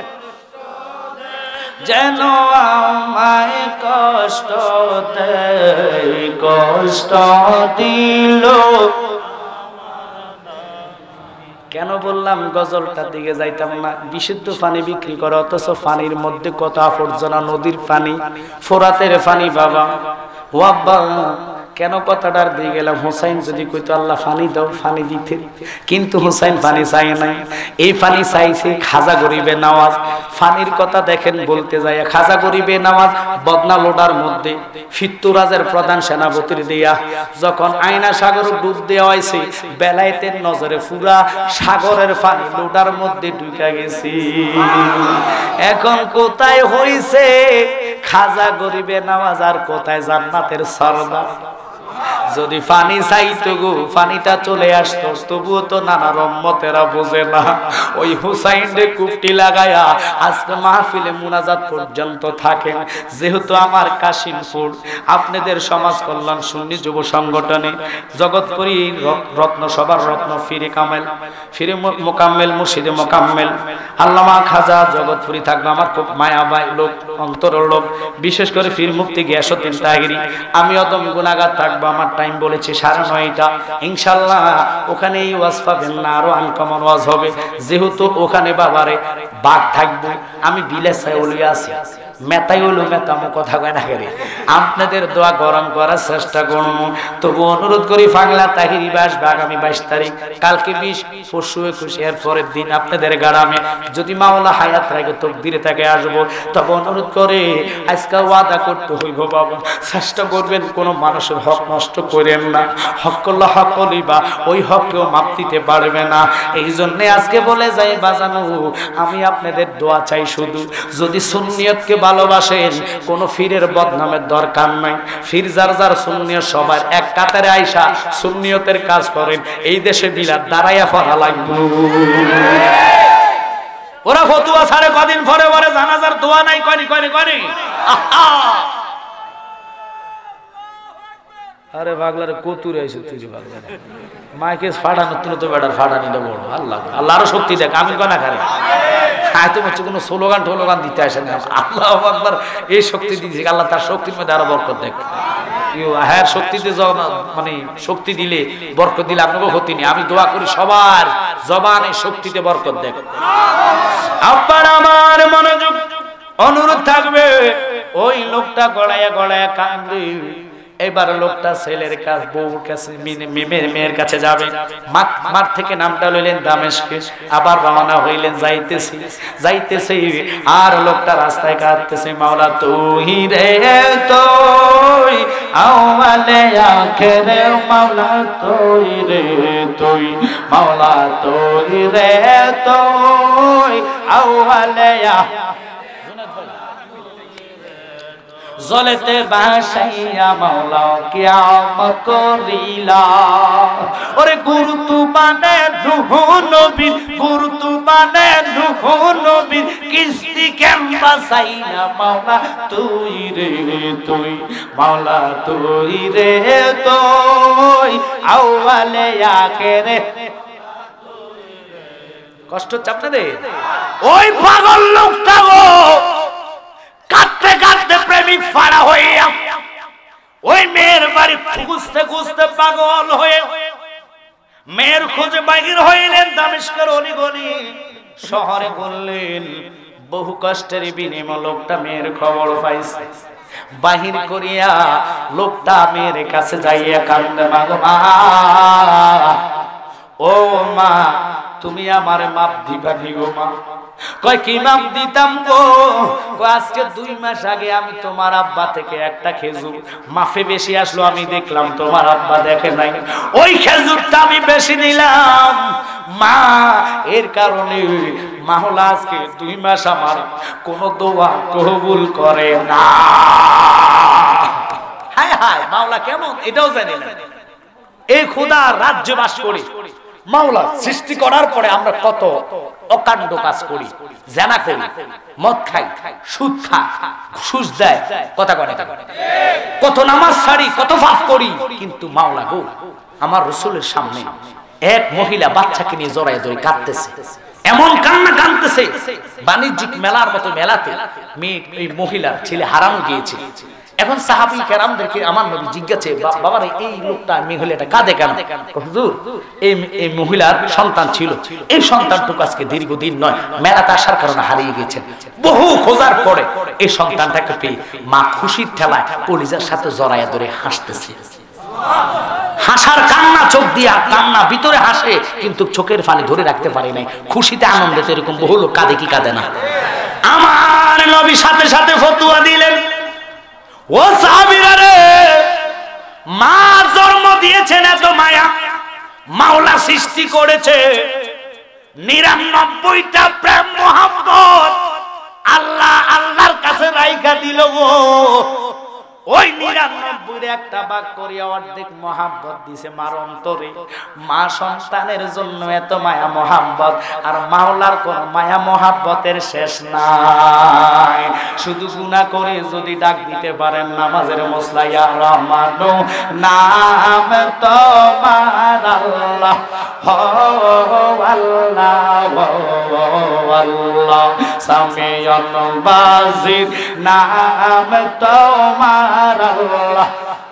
যেন আমায় কষ্ট দেয়, কষ্ট দিল। কেন বললাম গজলটার দিকে যাইতাম না? বিশুদ্ধ পানি বিক্রি করে, অথচ পানির মধ্যে কত আবর্জনা। নদীর পানি, ফোরাতের পানি। বাবা ও আব্বা, কেন কথাটার দিয়ে গেলাম? হুসাইন যদি কইতো আল্লাহ পানি দাও, পানি দিতে, কিন্তু হুসাইন পানি চাই নাই। এই পানি চাইছে খাজা গরিবে নওয়াজ। পানির কথা দেখেন বলতে যায়, খাজা গরিবে নওয়াজ বদনা লোডার মধ্যে ফিত্তুরাজের প্রধান সেনাপতির দিয়া যখন আয়না সাগর ডুব দেওয়া হয়েছে, বেলায়েতের নজরে পুরা সাগরের পানি লোডার মধ্যে ঢুকে গেছে। এখন কোথায় হইছে খাজা গরিবে নওয়াজ, আর কোথায় জান্নাতের সরদার? যদি পানি চাইতো গো, পানিটা চলে আসতো, তবুও তো নানা রহমতেরা বোঝে না। ওই হুসাইন রে কুপটি লাগায়া আজকে মাহফিলে মুনাজাত পর্যন্ত থাকেন। যেহেতু আমার কাশিমপুর আপনাদের সমাজ কল্যাণ সুন্নি যুব সংগঠনে জগৎপুরী রত্ন সবার রত্ন ফিরে কামেল ফিরে মোকাম্মেল মুর্শিদে মোকাম্মেল আল্লামা খাজা জগৎপুরী থাকবে আমার খুব মায়াবাই লোক, অন্তরের লোক, বিশেষ করে ফির মুফতি গিয়াসউদ্দিন তাহিরি। আমি অদম গুনাহগার থাকবো। আমার টাইম বলেছে সাড়ে নয়টা, ইনশাল্লাহ ওখানেই ওয়াজ পাবেন না, আরো আনকমন ওয়াজ হবে। যেহেতু ওখানে বাবারে বাঘ থাকবো, আমি বিলাসায় ওলিয়া আছি, মেতাই হলো মেতামো কথা কয় না করে। আপনাদের দোয়া গরম করার চেষ্টা করব। তবু অনুরোধ করি পাগলা তাহিরি আসবে আগামী বাইশ তারিখ, কালকে বিশ, পরশু একুশ, এর পরের দিন আপনাদের গ্রামে যদি মাওলা হায়াত রাখে তকদিরে তাকে আসবো। তবে অনুরোধ করে আজকে ওয়াদা করতে হইব বাবা, চেষ্টা করবেন কোনো মানুষের হক নষ্ট করেন না। হক করলে হক করিবা, ওই হক কেউ মাপ দিতে পারবে না। এই জন্য আজকে বলে যাই বাজানো, আমি আপনাদের দোয়া চাই শুধু। যদি সুন্নিয়তকে ভালোবাসেন, কোন ফিরের বদনামের দরকার নাই। ফির যার যার সুন্নিয়ত সবার এক কাতারে আইসা সুন্নিয়তের কাজ করেন। এই দেশে বিলাত দাঁড়াইয়া পড়া লাগবে। ওরা ফতুয়া ছাড়ে কদিন পরে পরে জানাজার দোয়া নাই, কয়নি কয়নি কয়নি। আরে পাগলারে কতুরে আইছে তুই পাগলারে মাইকে ফাড়ানো তুই তো বেটার ফাড়ানিটা বড়। আল্লাহ আল্লাহ আরো শক্তি দেখ, আমি কনা খারে খায় তো হচ্ছে কোনো স্লোগান টোলোগান দিতে আসে না। আল্লাহ আকবার, এই শক্তি দিয়েছে আল্লাহ, তার শক্তির মধ্যে আরো বরকত দেখ। হ্যাঁ শক্তিতে মানে শক্তি দিলে বরকত দিলে আপনাকে ক্ষতি নেই। আমি দোয়া করি সবার জবানে শক্তিতে বরকত দেখ। আব্বার আমার মনোযোগ অনুরোধ থাকবে, ওই লোকটা গড়াইয়া গড়াইয়া কান্দে। এবার লোকটা ছেলের কাছে বউর কাছে মেয়ের কাছে যাবে। মাঠ থেকে নামটা লইলেন দামেশকে, আবার রওনা হইলেন যাইতেছি যাইতেছি আর লোকটা রাস্তায় কাঁদতেছে, মাওলা তুই রে তুই আওয়ালে আখেরে, মাওলা তুই রে তুই, মাওলা তুই রে তুই আওয়ালে জলেতে ভাসাইয়া মাওলা কিয়ামত করিলা। ওরে গুরুতু মানে নূহ নবী, গুরুতু মানে নূহ নবী, কিস্তি কেন বাসাইলা মাওলা তুই রে তুই, মাওলা তুই রে তুই আউয়ালে আখেরে। কষ্ট হচ্ছে আপনাদের? ওই পাগল লোকটা গো কাঁদতে কাঁদতে প্রেমিক ফাড়া হয়ে ওই মেয়ের বাড়ি খুঁজতে খুঁজতে পাগল হয়ে মেয়ের খোঁজে বাহির হইলেন দামেস্কের অলিগলি। শহরে বললেন বহু কষ্টের বিনিময়ে লোকটা মেয়ের খবর পাইছে। বাহির করিয়া লোকটা মেয়ের কাছে যাইয়া কান্দে, মা গো মা, ও মা তুমি আমার মাপ দিবা কি গো মা? কয় কি মাপ দিতাম গো? আজকে দুই মাস আগে আমি তোমার আব্বা থেকে একটা খেজুর মাফে বেশি আসলো, আমি দেখলাম তোমার আব্বা দেখে নাই, ওই খেজুরটা আমি বেশি নিলাম মা। এর কারণে মাওলা আজকে দুই মাস আমার কোন দোয়া কবুল করে না। হায় হায় মাওলা কেমন এটাও জানি না। এই খোদার রাজ্যে বাস করি, মাওলা সৃষ্টি করার পরে আমরা কত অকাণ্ড কাজ করি, জানা করি, মদ খাই, সুদ খাই, ঘুষ দেয়, কথা বলে কত নামাজ ছাড়ি, কত পাপ করি, কিন্তু মাওলা গো আমার রাসূলের সামনে এক মহিলা বাচ্চাকে নিয়ে জড়ায় ধরে কাঁদতেছে, এমন কান্না কাঁদতেছে বাণিজ্যিক মেলার মতো মেলাতে মেয়ে এই মহিলার ছেলে হারানো গিয়েছে। এখন সাহাবী কেরামদেরকে আমার নবী জিজ্ঞাসে, বাবারে এই লোকটা মহিলাটা কাঁদে কেন? হুজুর এই এই মহিলার সন্তান ছিল, এই সন্তানটুকু আজকে দীর্ঘদিন নয় মেলাতে আসার কারণে হারিয়ে গেছে। বহু খোঁজার পরে এই সন্তানটাকে পেয়ে মা খুশির ঠেলায় কলিজার সাথে জড়ায়া ধরে হাসতেছে। হাসার কান্না, চোখ দিয়া কান্না, ভিতরে হাসে কিন্তু চোখের পানি ধরে রাখতে পারে নাই, খুশিতে আনন্দে। এরকম বহু লোক কাঁদে কি কাঁদে না? আমার নবী সাথে সাথে ফতোয়া দিলেন, ও সাহাবীরা রে, মা জন্ম দিয়েছেন এত মায়া, মাওলা সৃষ্টি করেছে নিরানব্বইটা প্রেম মোহাব্বত আল্লাহ আল্লাহর কাছে রাইখা দিল গো। ওই নিরানব্বই একটা ভাগ করে অর্ধেক মোহাব্বত দিছে মার অন্তরে। মা সন্তানের জন্য এত মায়া মোহাব্বত, আর মাওলার কোন মায়া মোহাব্বতের শেষ নাই। শুধু গুনাহ করে যদি ডাক দিতে পারেন নামাজের মসলা, ইয়া রহমানু নাম তোমার আল্লাহ, হো আল্লাহ হো আল্লাহ, সামিউল বাসির নাম তোমার আল্লাহ,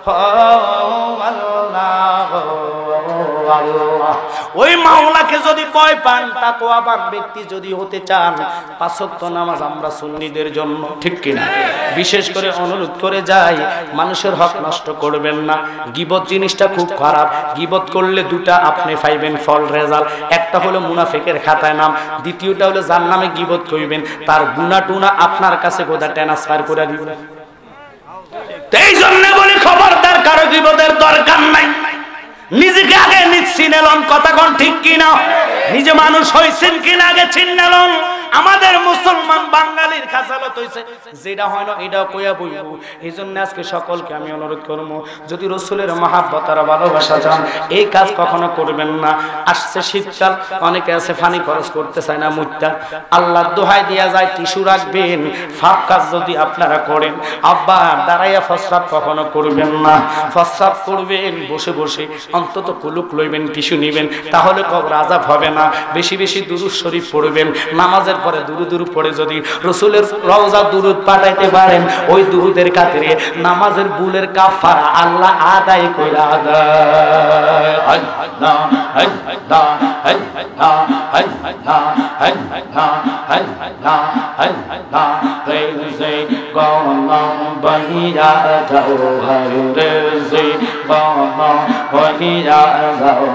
আল্লাহ আল্লাহ। ওই মাওলাকে যদি ভয় পান, তাকওয়াবান ব্যক্তি যদি হতে চান, পাঁচ ওয়াক্ত নামাজ আমরা সুন্নিদের জন্য, ঠিক কিনা? বিশেষ করে অনুরোধ করে যাই, মানুষের হক নষ্ট করবেন না। গীবত জিনিসটা খুব খারাপ। গীবত করলে দুটা আপনি পাইবেন ফল, রেজাল্ট। একটা হলো মুনাফিকের খাতায় নাম, দ্বিতীয়টা হলো যার নামে গীবত কইবেন তার গুনাহ টুনা আপনার কাছে গোদা ট্রান্সফার করে দিবেন। এই জন্য বলি খবরদার, কারো গীবতের দরকার নাই। নিজেকে আগে নিজ চিনেলন, কথা কোন ঠিক কিনা? নিজে মানুষ হইছেন কিনা আগে চিনেলন। আমাদের মুসলমান বাঙালির খাসালত হইছে যেটা হয় না এটাও কইয়া বইব। এই জন্য আজকে সকলকে আমি অনুরোধ করব, যদি রাসূলের মহব্বত আর ভালোবাসা চান এই কাজ কখনো করবেন না। আসছে শীতকাল, অনেকে আছে পানি খরচ করতে চায় না, মুত্তা আল্লাহর দোহাই দিয়া যায় টিস্যু রাখবেন। ফাপ কাজ যদি আপনারা করেন, আব্বা দাঁড়াইয়া ফসরাত কখনো করবেন না। ফসরাত করবেন বসে বসে, অন্তত কুলুক লইবেন, টিস্যু নিবেন, তাহলে কবর আযাব হবে না। বেশি বেশি দুরূদ শরীফ পড়বেন, নামাজের পরে দুরূদ দুরূদ পড়ে যদি রাসূলের রওজা দুরূদ পাঠাইতে পারেন, ওই দুরূদের খাতিরে নামাজের ভুলের কাফারা আল্লাহ আদায় কইরা দেয়। আল্লাহ আল্লাহ আল্লাহ আল্লাহ আল্লাহ আল্লাহ আল্লাহ রেজে গলম বহিয়া যাও, হর রেজে গলম বহিয়া যাও,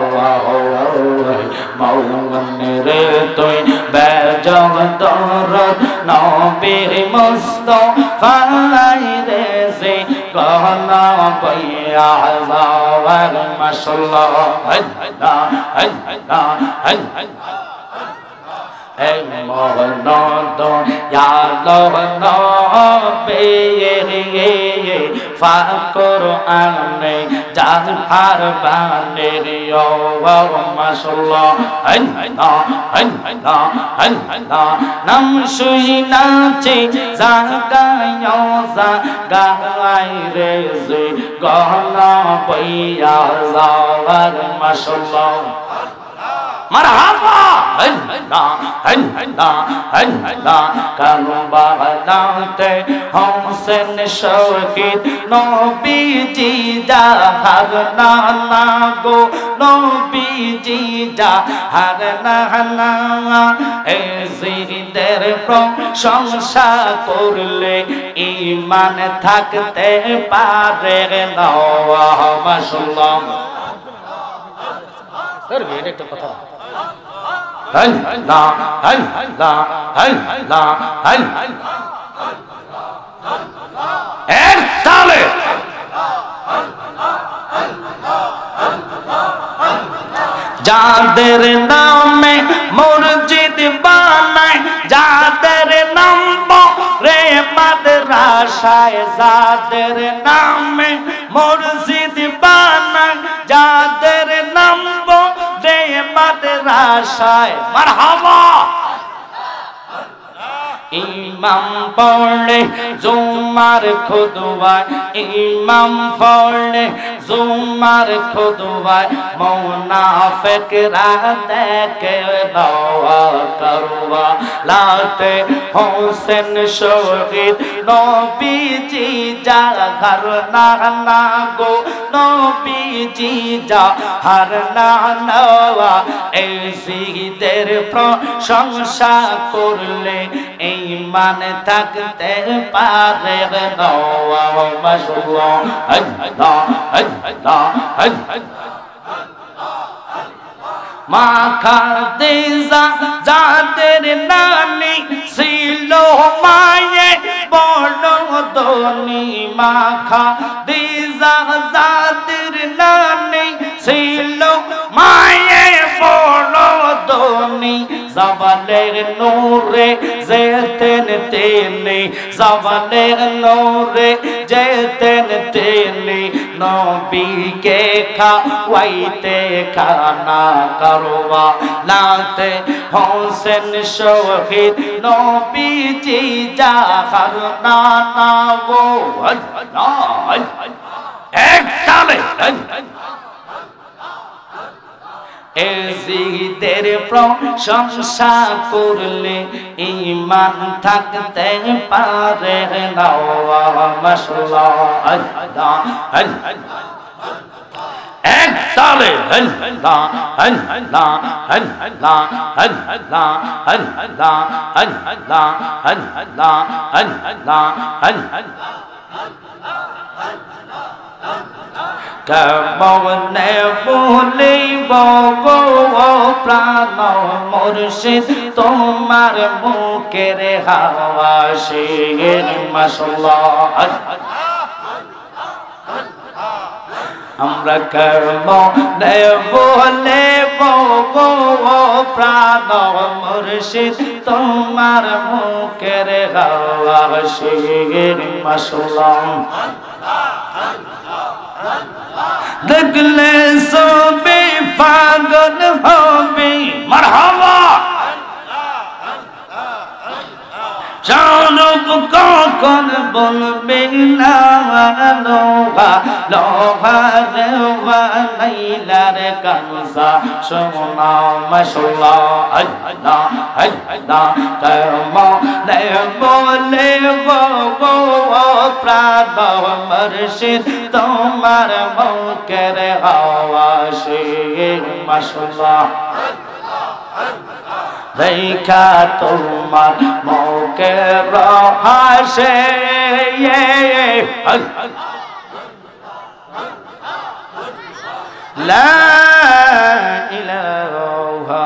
মৌন রে তুই বেজগ দরদ নবীর মুস্তাফাই রেজে গলম বহিয়া যাও, মাশাআল্লাহ আল্লাহ আল্লাহ আল্লাহ। এই মোহনদ ইয়ালো নবে ফাকর আনে জাহার বানে রিও মাশাআল্লাহ আল্লাহ আল্লাহ আল্লাহ। নাম শুই নাচে জাগায়ও জাগাই রে যে গহনা বইয়া যাওয়ার মাশাআল্লাহ মারহাবা আল্লাহ আল্লাহ আল্লাহ। কারবালাতে হোসেন শহীদ নবীজি জাহার না গো, নবীজি জাহার না। এই জিদের প্রশংসা করলে ঈমান থাকতে পারে না। মাশাআল্লাহ। ধরবি এটা একটা কথা। আল্লাহ আল্লাহ আল্লাহ আল্লাহ। এক তালে যাদের নামে মসজিদ বানায়, যাদের নাম রে মাদ্রাসায় যাদের নামে মসজিদ বানায়, যাদের নাম বলে মাদ্রাসায়, মারহাবা। ইমাম পড়ে জুমার খুতবায়, ইমাম পড়ে জুমার খুতবায়, মুনাফিকরা দেখে দোয়া করবা লাতে হোসেন শহীদ নবীজি জাহার না না গো নবীজি জাহার না নওয়া। এই শহীদের প্রশংসা করলে ঈমান থাকতে পারে নওয়া। মাশাআল্লাহ আল্লাহ আল্লাহ মা খাদিজা যাদের নানি ছিল মায়ে বড় ধনী, মা খাদিজা যাদের নানি ছিল মায়ে বড় ধনী, জবানের নূরে যেতেন তিনি, জবানের নূরে যেতেন তিনি, নবীকে খাওয়াইতে খানা করবা লাতে হোসেন শহীদ নবীজি জাহার না না গো এক তালে। এজিদের প্রশংসা করলে ঈমান থাকতে পারে নওয়া। মাশাআল্লাহ আল্লাহ আল্লাহ এক তালে আল্লাহ আল্লাহ আল্লাহ আল্লাহ আল্লাহ আল্লাহ আল্লাহ আল্লাহ আল্লাহ। কেমনে বলিব গো প্রাণ মুর্শিদ তোমার মুখের হাওয়া শির। মাশাআল্লাহ আমরা কেমনে বলিব গো প্রাণ মুর্শিদ তোমার মুখের হাওয়া শির। মাশাআল্লাহ দেখলে সবে পাগল হবে। মারহাবা জানব কখন বলবে না লোহা লোহা রেওয়া লাইলার কানসা সোনা। মাশাআল্লাহ আল্লাহ আল্লাহ কেমনে বলে গো প্রাণ মুর্শিদ তোমার মুখের হাওয়া শির। মাশাআল্লাহ দেখা তোমার মুখের হাসে লা ইলাহা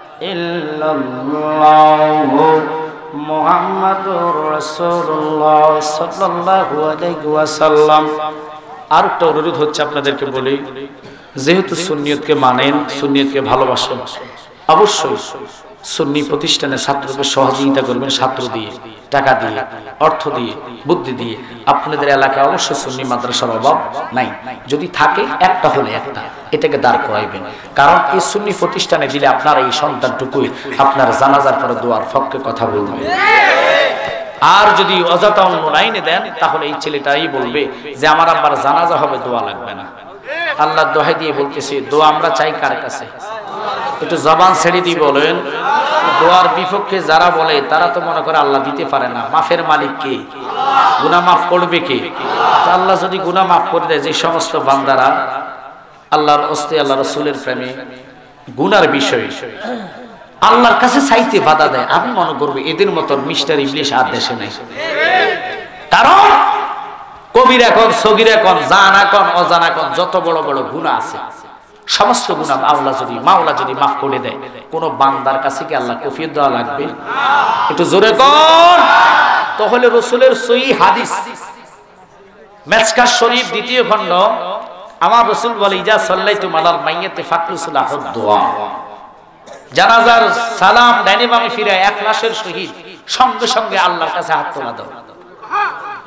ইল্লাল্লাহু মুহাম্মাদুর রাসূলুল্লাহ সাল্লাল্লাহু আলাইহি ওয়াসাল্লাম। আর একটা অনুরোধ হচ্ছে আপনাদেরকে বলি, যেহেতু সুন্নিয়তকে মানেন, সুন্নিয়তকে ভালোবাসেন, অবশ্যই সুন্নি প্রতিষ্ঠানে ছাত্রকে সহযোগিতা করবেন, ছাত্র দিয়ে, টাকা দিয়ে, অর্থ দিয়ে, বুদ্ধি দিয়ে। আপনাদের এলাকায় অবশ্যই সুন্নি মাদ্রাসার অভাব নাই, যদি থাকে একটা হলে একটা, এটাকে দাঁড় করাইবেন। কারণ এই সুন্নি প্রতিষ্ঠানে দিলে আপনার এই সন্তানটুকুই আপনার জানাজার পরে দোয়ার পক্ষে কথা বলবে। আর যদি অযথা অন্য লাইনে দেন তাহলে এই ছেলেটাই বলবে যে আমার আব্বার জানাজা হবে, দোয়া লাগবে না। আল্লাহ দোহাই দিয়ে বলতেছি, দোয়া আমরা চাই কার কাছে? একটু জবান ছেড়ে দিয়ে বলেন। দোয়ার বিপক্ষে যারা বলে তারা তো মনে করে আল্লাহ দিতে পারে না। মাফের মালিক কে? গুনাহ মাফ করবে কে? আল্লাহ যদি গুনাহ মাফ করে দেয়, যে সমস্ত বান্দারা আল্লাহর ওস্তে আল্লাহ রাসূলের প্রেমে গুনার বিষয় আল্লাহর কাছে চাইতে বাধা দেয়, আমি মনে করবো এদের মতন মিস্টার ইবলিশ আর দেশে নেই। কারণ কবিরা কোন, সগীরা কোন, জানা কোন, অজানা কোন, যত বড় বড় গুনাহ আছে সমস্ত গুনাহ আল্লাহ যদি মাওলা যদি মাফ করে দেয়, কোন বান্দার কাছে কি আল্লাহ কফিয়ত দেওয়া লাগবে? একটু জোরে কোন। তাহলে রাসূলের সহিহ হাদিস মেসকাত শরীফ দ্বিতীয় খণ্ড, আমার রাসূল বলে, ইজা সাল্লাইতু আলাল মাইয়িতি ফাকলুসুলাহুদ দুআ। জানাজার সালাম ডাইনে বামে ফিরে এক লাশের শহীদ সঙ্গে সঙ্গে আল্লাহর কাছে হাত তোলা দাও।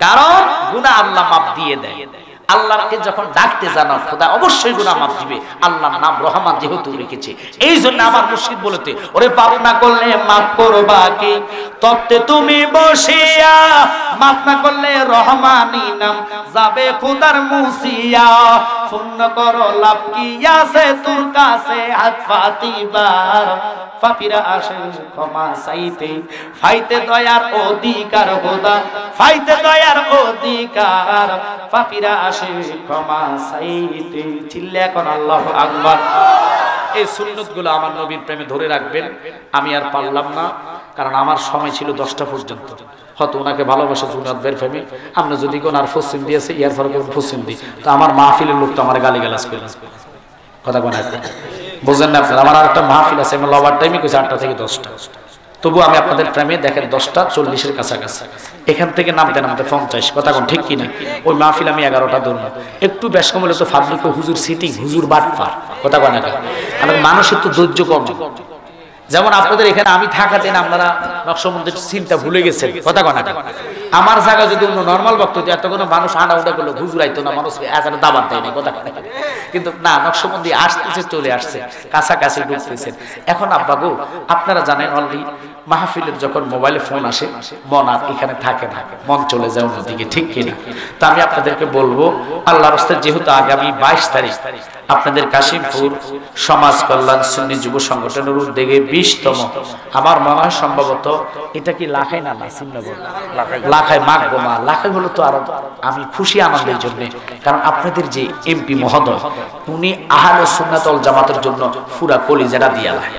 কারণ গুনাহ আল্লাহ মাফ দিয়ে দেয়। আল্লাহকে যখন ডাকতে জানো খোদা অবশ্যই গুনাহ মাফ দিবে, আল্লাহর নাম রহমান যেহেতু রেখেছে। এই জন্য আমার মুর্শিদ বলতে, ওরে পাপ না করলে মাফ করবা কি, তত্ত্বে তুমি বসিয়া, মাফ না করলে রহমানি নাম যাবে খোদার মুসিয়া, পূর্ণ করো লাভ কি আছে তোর কাছে হাত পাতিবার, পাপীরা আসে ক্ষমা চাইতে, ফাইতে দয়ার অধিকার খোদা, ফাইতে দয়ার অধিকার, পাপীরা আসে ক্ষমা চাইতে। চিল্লা এখন আল্লাহু আকবার। এই সুন্নতগুলো আমার নবীর প্রেমে ধরে রাখবেন। আমি আর পারলাম না, কারণ আমার সময় ছিল দশটা পর্যন্ত। হয়তো ওনাকে ভালোবাসা সুন্নত বের ফেমি, আমরা যদি কোন আর পশ্চিম দিয়েছে ইয়ার ফলে পশ্চিম দিই, তো আমার মাহফিলের লোক তো আমার গালি গালাজ করে কথা বলে বুঝলেন না আপনার। আমার আর একটা মাহফিল আছে, আমি লবার টাইমই কইছি আটটা থেকে দশটা, তবু আমি আপনাদের প্রেমে দেখেন দশটা চল্লিশের কাছাকাছি, এখান থেকে নামতে নামতে পঞ্চাশ, কথা কোন ঠিক কিনা? ওই মাহফিল আমি এগারোটা ধরবো, একটু বেশ কম হলে তো ফাবলিক হুজুর সিটিং, হুজুর বাটপার, কথা কয় না কেন? কারণ মানুষের তো ধৈর্য কম। যেমন আপনাদের এখানে আমি থাকাতেন আপনারা নকশবন্দির সিনটা ভুলে গেছেন, কথা কয় না কেন? আমার জায়গা যদি অন্য নর্মাল বক্তব্য এত কোনো মানুষ আনা উঠা করলো হুজুর আইতো না, মানুষ এখানে দাবাত দেয় না, কথা কয় না কেন? কিন্তু না, নকশবন্দি আসতেছে, চলে আসছে, কাছাকাছি ঢুকতেছেন। এখন আব্বাগো আপনারা জানেন অলরেডি মাহফিলের যখন মোবাইলে ফোন আসে, মন আর এখানে থাকে না, মন চলে যায় অন্যদিকে, ঠিক কিনা? তো আমি আপনাদেরকে বলবো, আল্লাহর রাস্তায় যেহেতু আগামী বাইশ তারিখ আপনাদের কাশিমপুর সমাজ কল্যাণ সুন্নি যুব সংগঠনের উদ্যোগে বিশতম, আমার মনে হয় সম্ভবত এটা কি লাখাই না নাসিমনগর, লাখাই মাগমা, লাখাই হলো তো আরো আমি খুশি আনন্দের জন্য, কারণ আপনাদের যে এমপি মহোদয় উনি আহলে সুন্নাত ওয়াল জামাতের জন্য পুরা কলিজাটা দিয়া লাগে,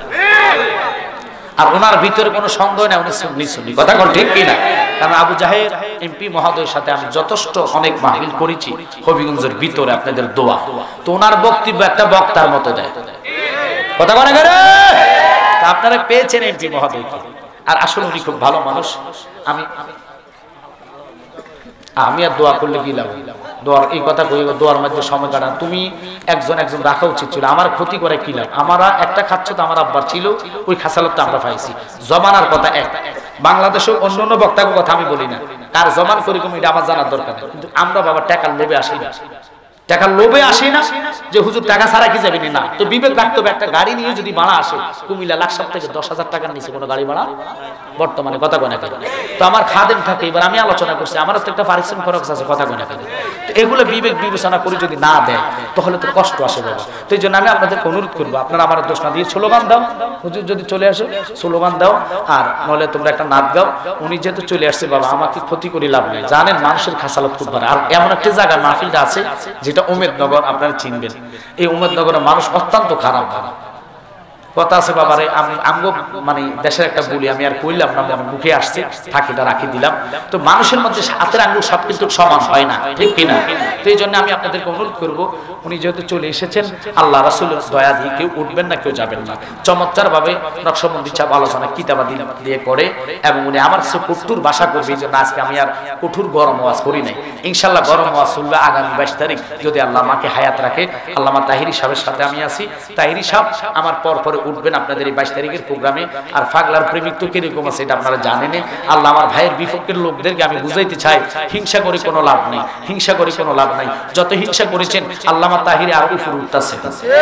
আর ওনার ভিতরে কোনো সন্দেহ নাই উনি সুন্নি সুন্নি, কথা কোন ঠিক কিনা? কারণ আবু জাহের এমপি মহোদয়ের সাথে আমি যথেষ্ট অনেক মাহফিল করেছি হবিগঞ্জের ভিতরে, আপনাদের দোয়া, তো ওনার বক্তব্য একটা বক্তার মতো দেয়, কথা বলে গেলে আপনারা পেয়েছেন এমপি মহোদয়কে, আর আসলে উনি খুব ভালো মানুষ। আমি আমি আর দোয়া করলে কি লাভ? দোয়ার এই কথা কই, দোয়ার মধ্যে সময় কাটান, তুমি একজন একজন রাখা উচিত ছিল, আমার ক্ষতি করে কি লাভ? আমরা একটা খাচ্ছ তো আমার আব্বার ছিল, ওই খাসালত আমরা পাইছি, জমানার কথা এক। বাংলাদেশে অন্য অন্য বক্তার কথা আমি বলি না, কার জমান করি কম এটা আমার জানার দরকার নেই, কিন্তু আমরা বাবা টাকার লোভে আসি না, টাকার লোভে আসি না যে হুজুর টাকা ছাড়া কি যাবেনি না, তো বিবেক রাখতে হবে। একটা গাড়ি নিয়ে যদি ভাড়া আসে কুমিল্লা লাখ সাত থেকে দশ হাজার টাকার নিচে কোনো গাড়ি ভাড়া বর্তমানে, কথা কয় না কেন? তো আমার খাদেম থাকে, এবার আমি আলোচনা করছি, আমার তো একটা পারিশ্রমিক খরচ আছে, কথা কয় না কেন? তো এগুলো বিবেক বিবেচনা করে যদি না দেয় তাহলে তো কষ্ট আসে বাবা। তো এই জন্য আমি আপনাদেরকে অনুরোধ করবো, আপনারা আমার দোষ না দিয়ে স্লোগান দাও, হুজুর যদি চলে আসে স্লোগান দাও, আর নলে তোমরা একটা নাচ গাও। উনি যেহেতু চলে আসছে বাবা, আমাকে ক্ষতি করে লাভ নেই, জানেন মানুষের খাসালত খুব ভালো। আর এমন একটা জায়গা মাহফিলটা আছে যেটা উমেদনগর, আপনারা চিনবেন। এই উমেদনগরের মানুষ অত্যন্ত খারাপ খারাপ কথা আছে বাবারে, আমি আমগো মানে দেশের একটা বলি, আমি আর কইলাম না, আমার মুখে আসছে থাকিটা রাখি দিলাম। তো মানুষের মধ্যে হাতের আঙ্গুল সব কিন্তু সমান হয় না, ঠিক কিনা? তো এই জন্য আমি আপনাদেরকে অনুরোধ করব, উনি যেহেতু চলে এসেছেন, আল্লাহ রাসূলের দয়া দিয়ে কেউ উঠবেন না, কেউ যাবেন না। চমৎকার ভাবে নকশবন্দি সাহেব আলোচনা কিতাবাদি দিয়ে করে, এবং উনি আমার সে কঠোর ভাষা করবে, এই জন্য আজকে আমি আর কঠোর গরম ওয়াজ করি নাই। ইনশাল্লাহ গরম ওয়াজ শুনবে আগামী বাইশ তারিখ যদি আল্লাহ আমাকে হায়াত রাখে। আল্লামা তাহিরি সাহেবের সাথে আমি আছি, তাহিরি সাহেব আমার পর পরে উঠবেন আপনাদের এই বাইশ তারিখের প্রোগ্রামে। আর পাগলার প্রেমিক তো কিরকম আছে এটা আপনারা জানেন। আল্লাহ আমার ভাইয়ের বিপক্ষের লোকদেরকে আমি বুঝাইতে চাই, হিংসা করে কোনো লাভ নেই, হিংসা করে কোনো লাভ নাই। যত হিংসা করেছেন আল্লামা তাহিরি আরো উপরে উঠতেছে।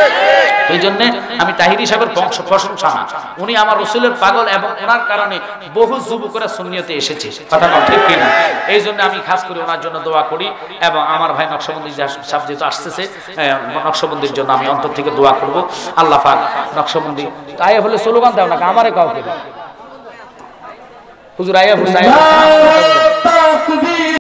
এই জন্য আমি তাহিরি সাহেবের বংশ প্রশংসা না, উনি আমার রাসূলের পাগল, এবং ওনার কারণে বহু যুবকরা সুন্নিয়তে এসেছে, কথা ঠিক কিনা? এই জন্য আমি খাস করে ওনার জন্য দোয়া করি, এবং আমার ভাই নকশবন্দি সাহেব যেহেতু আসতেছে, নকশবন্দির জন্য আমি অন্তর থেকে দোয়া করব। আল্লাহ পাক নকশবন্দি আয়া বলে স্লোগান দাও না, আমারে কাউকে হুজুর আয়া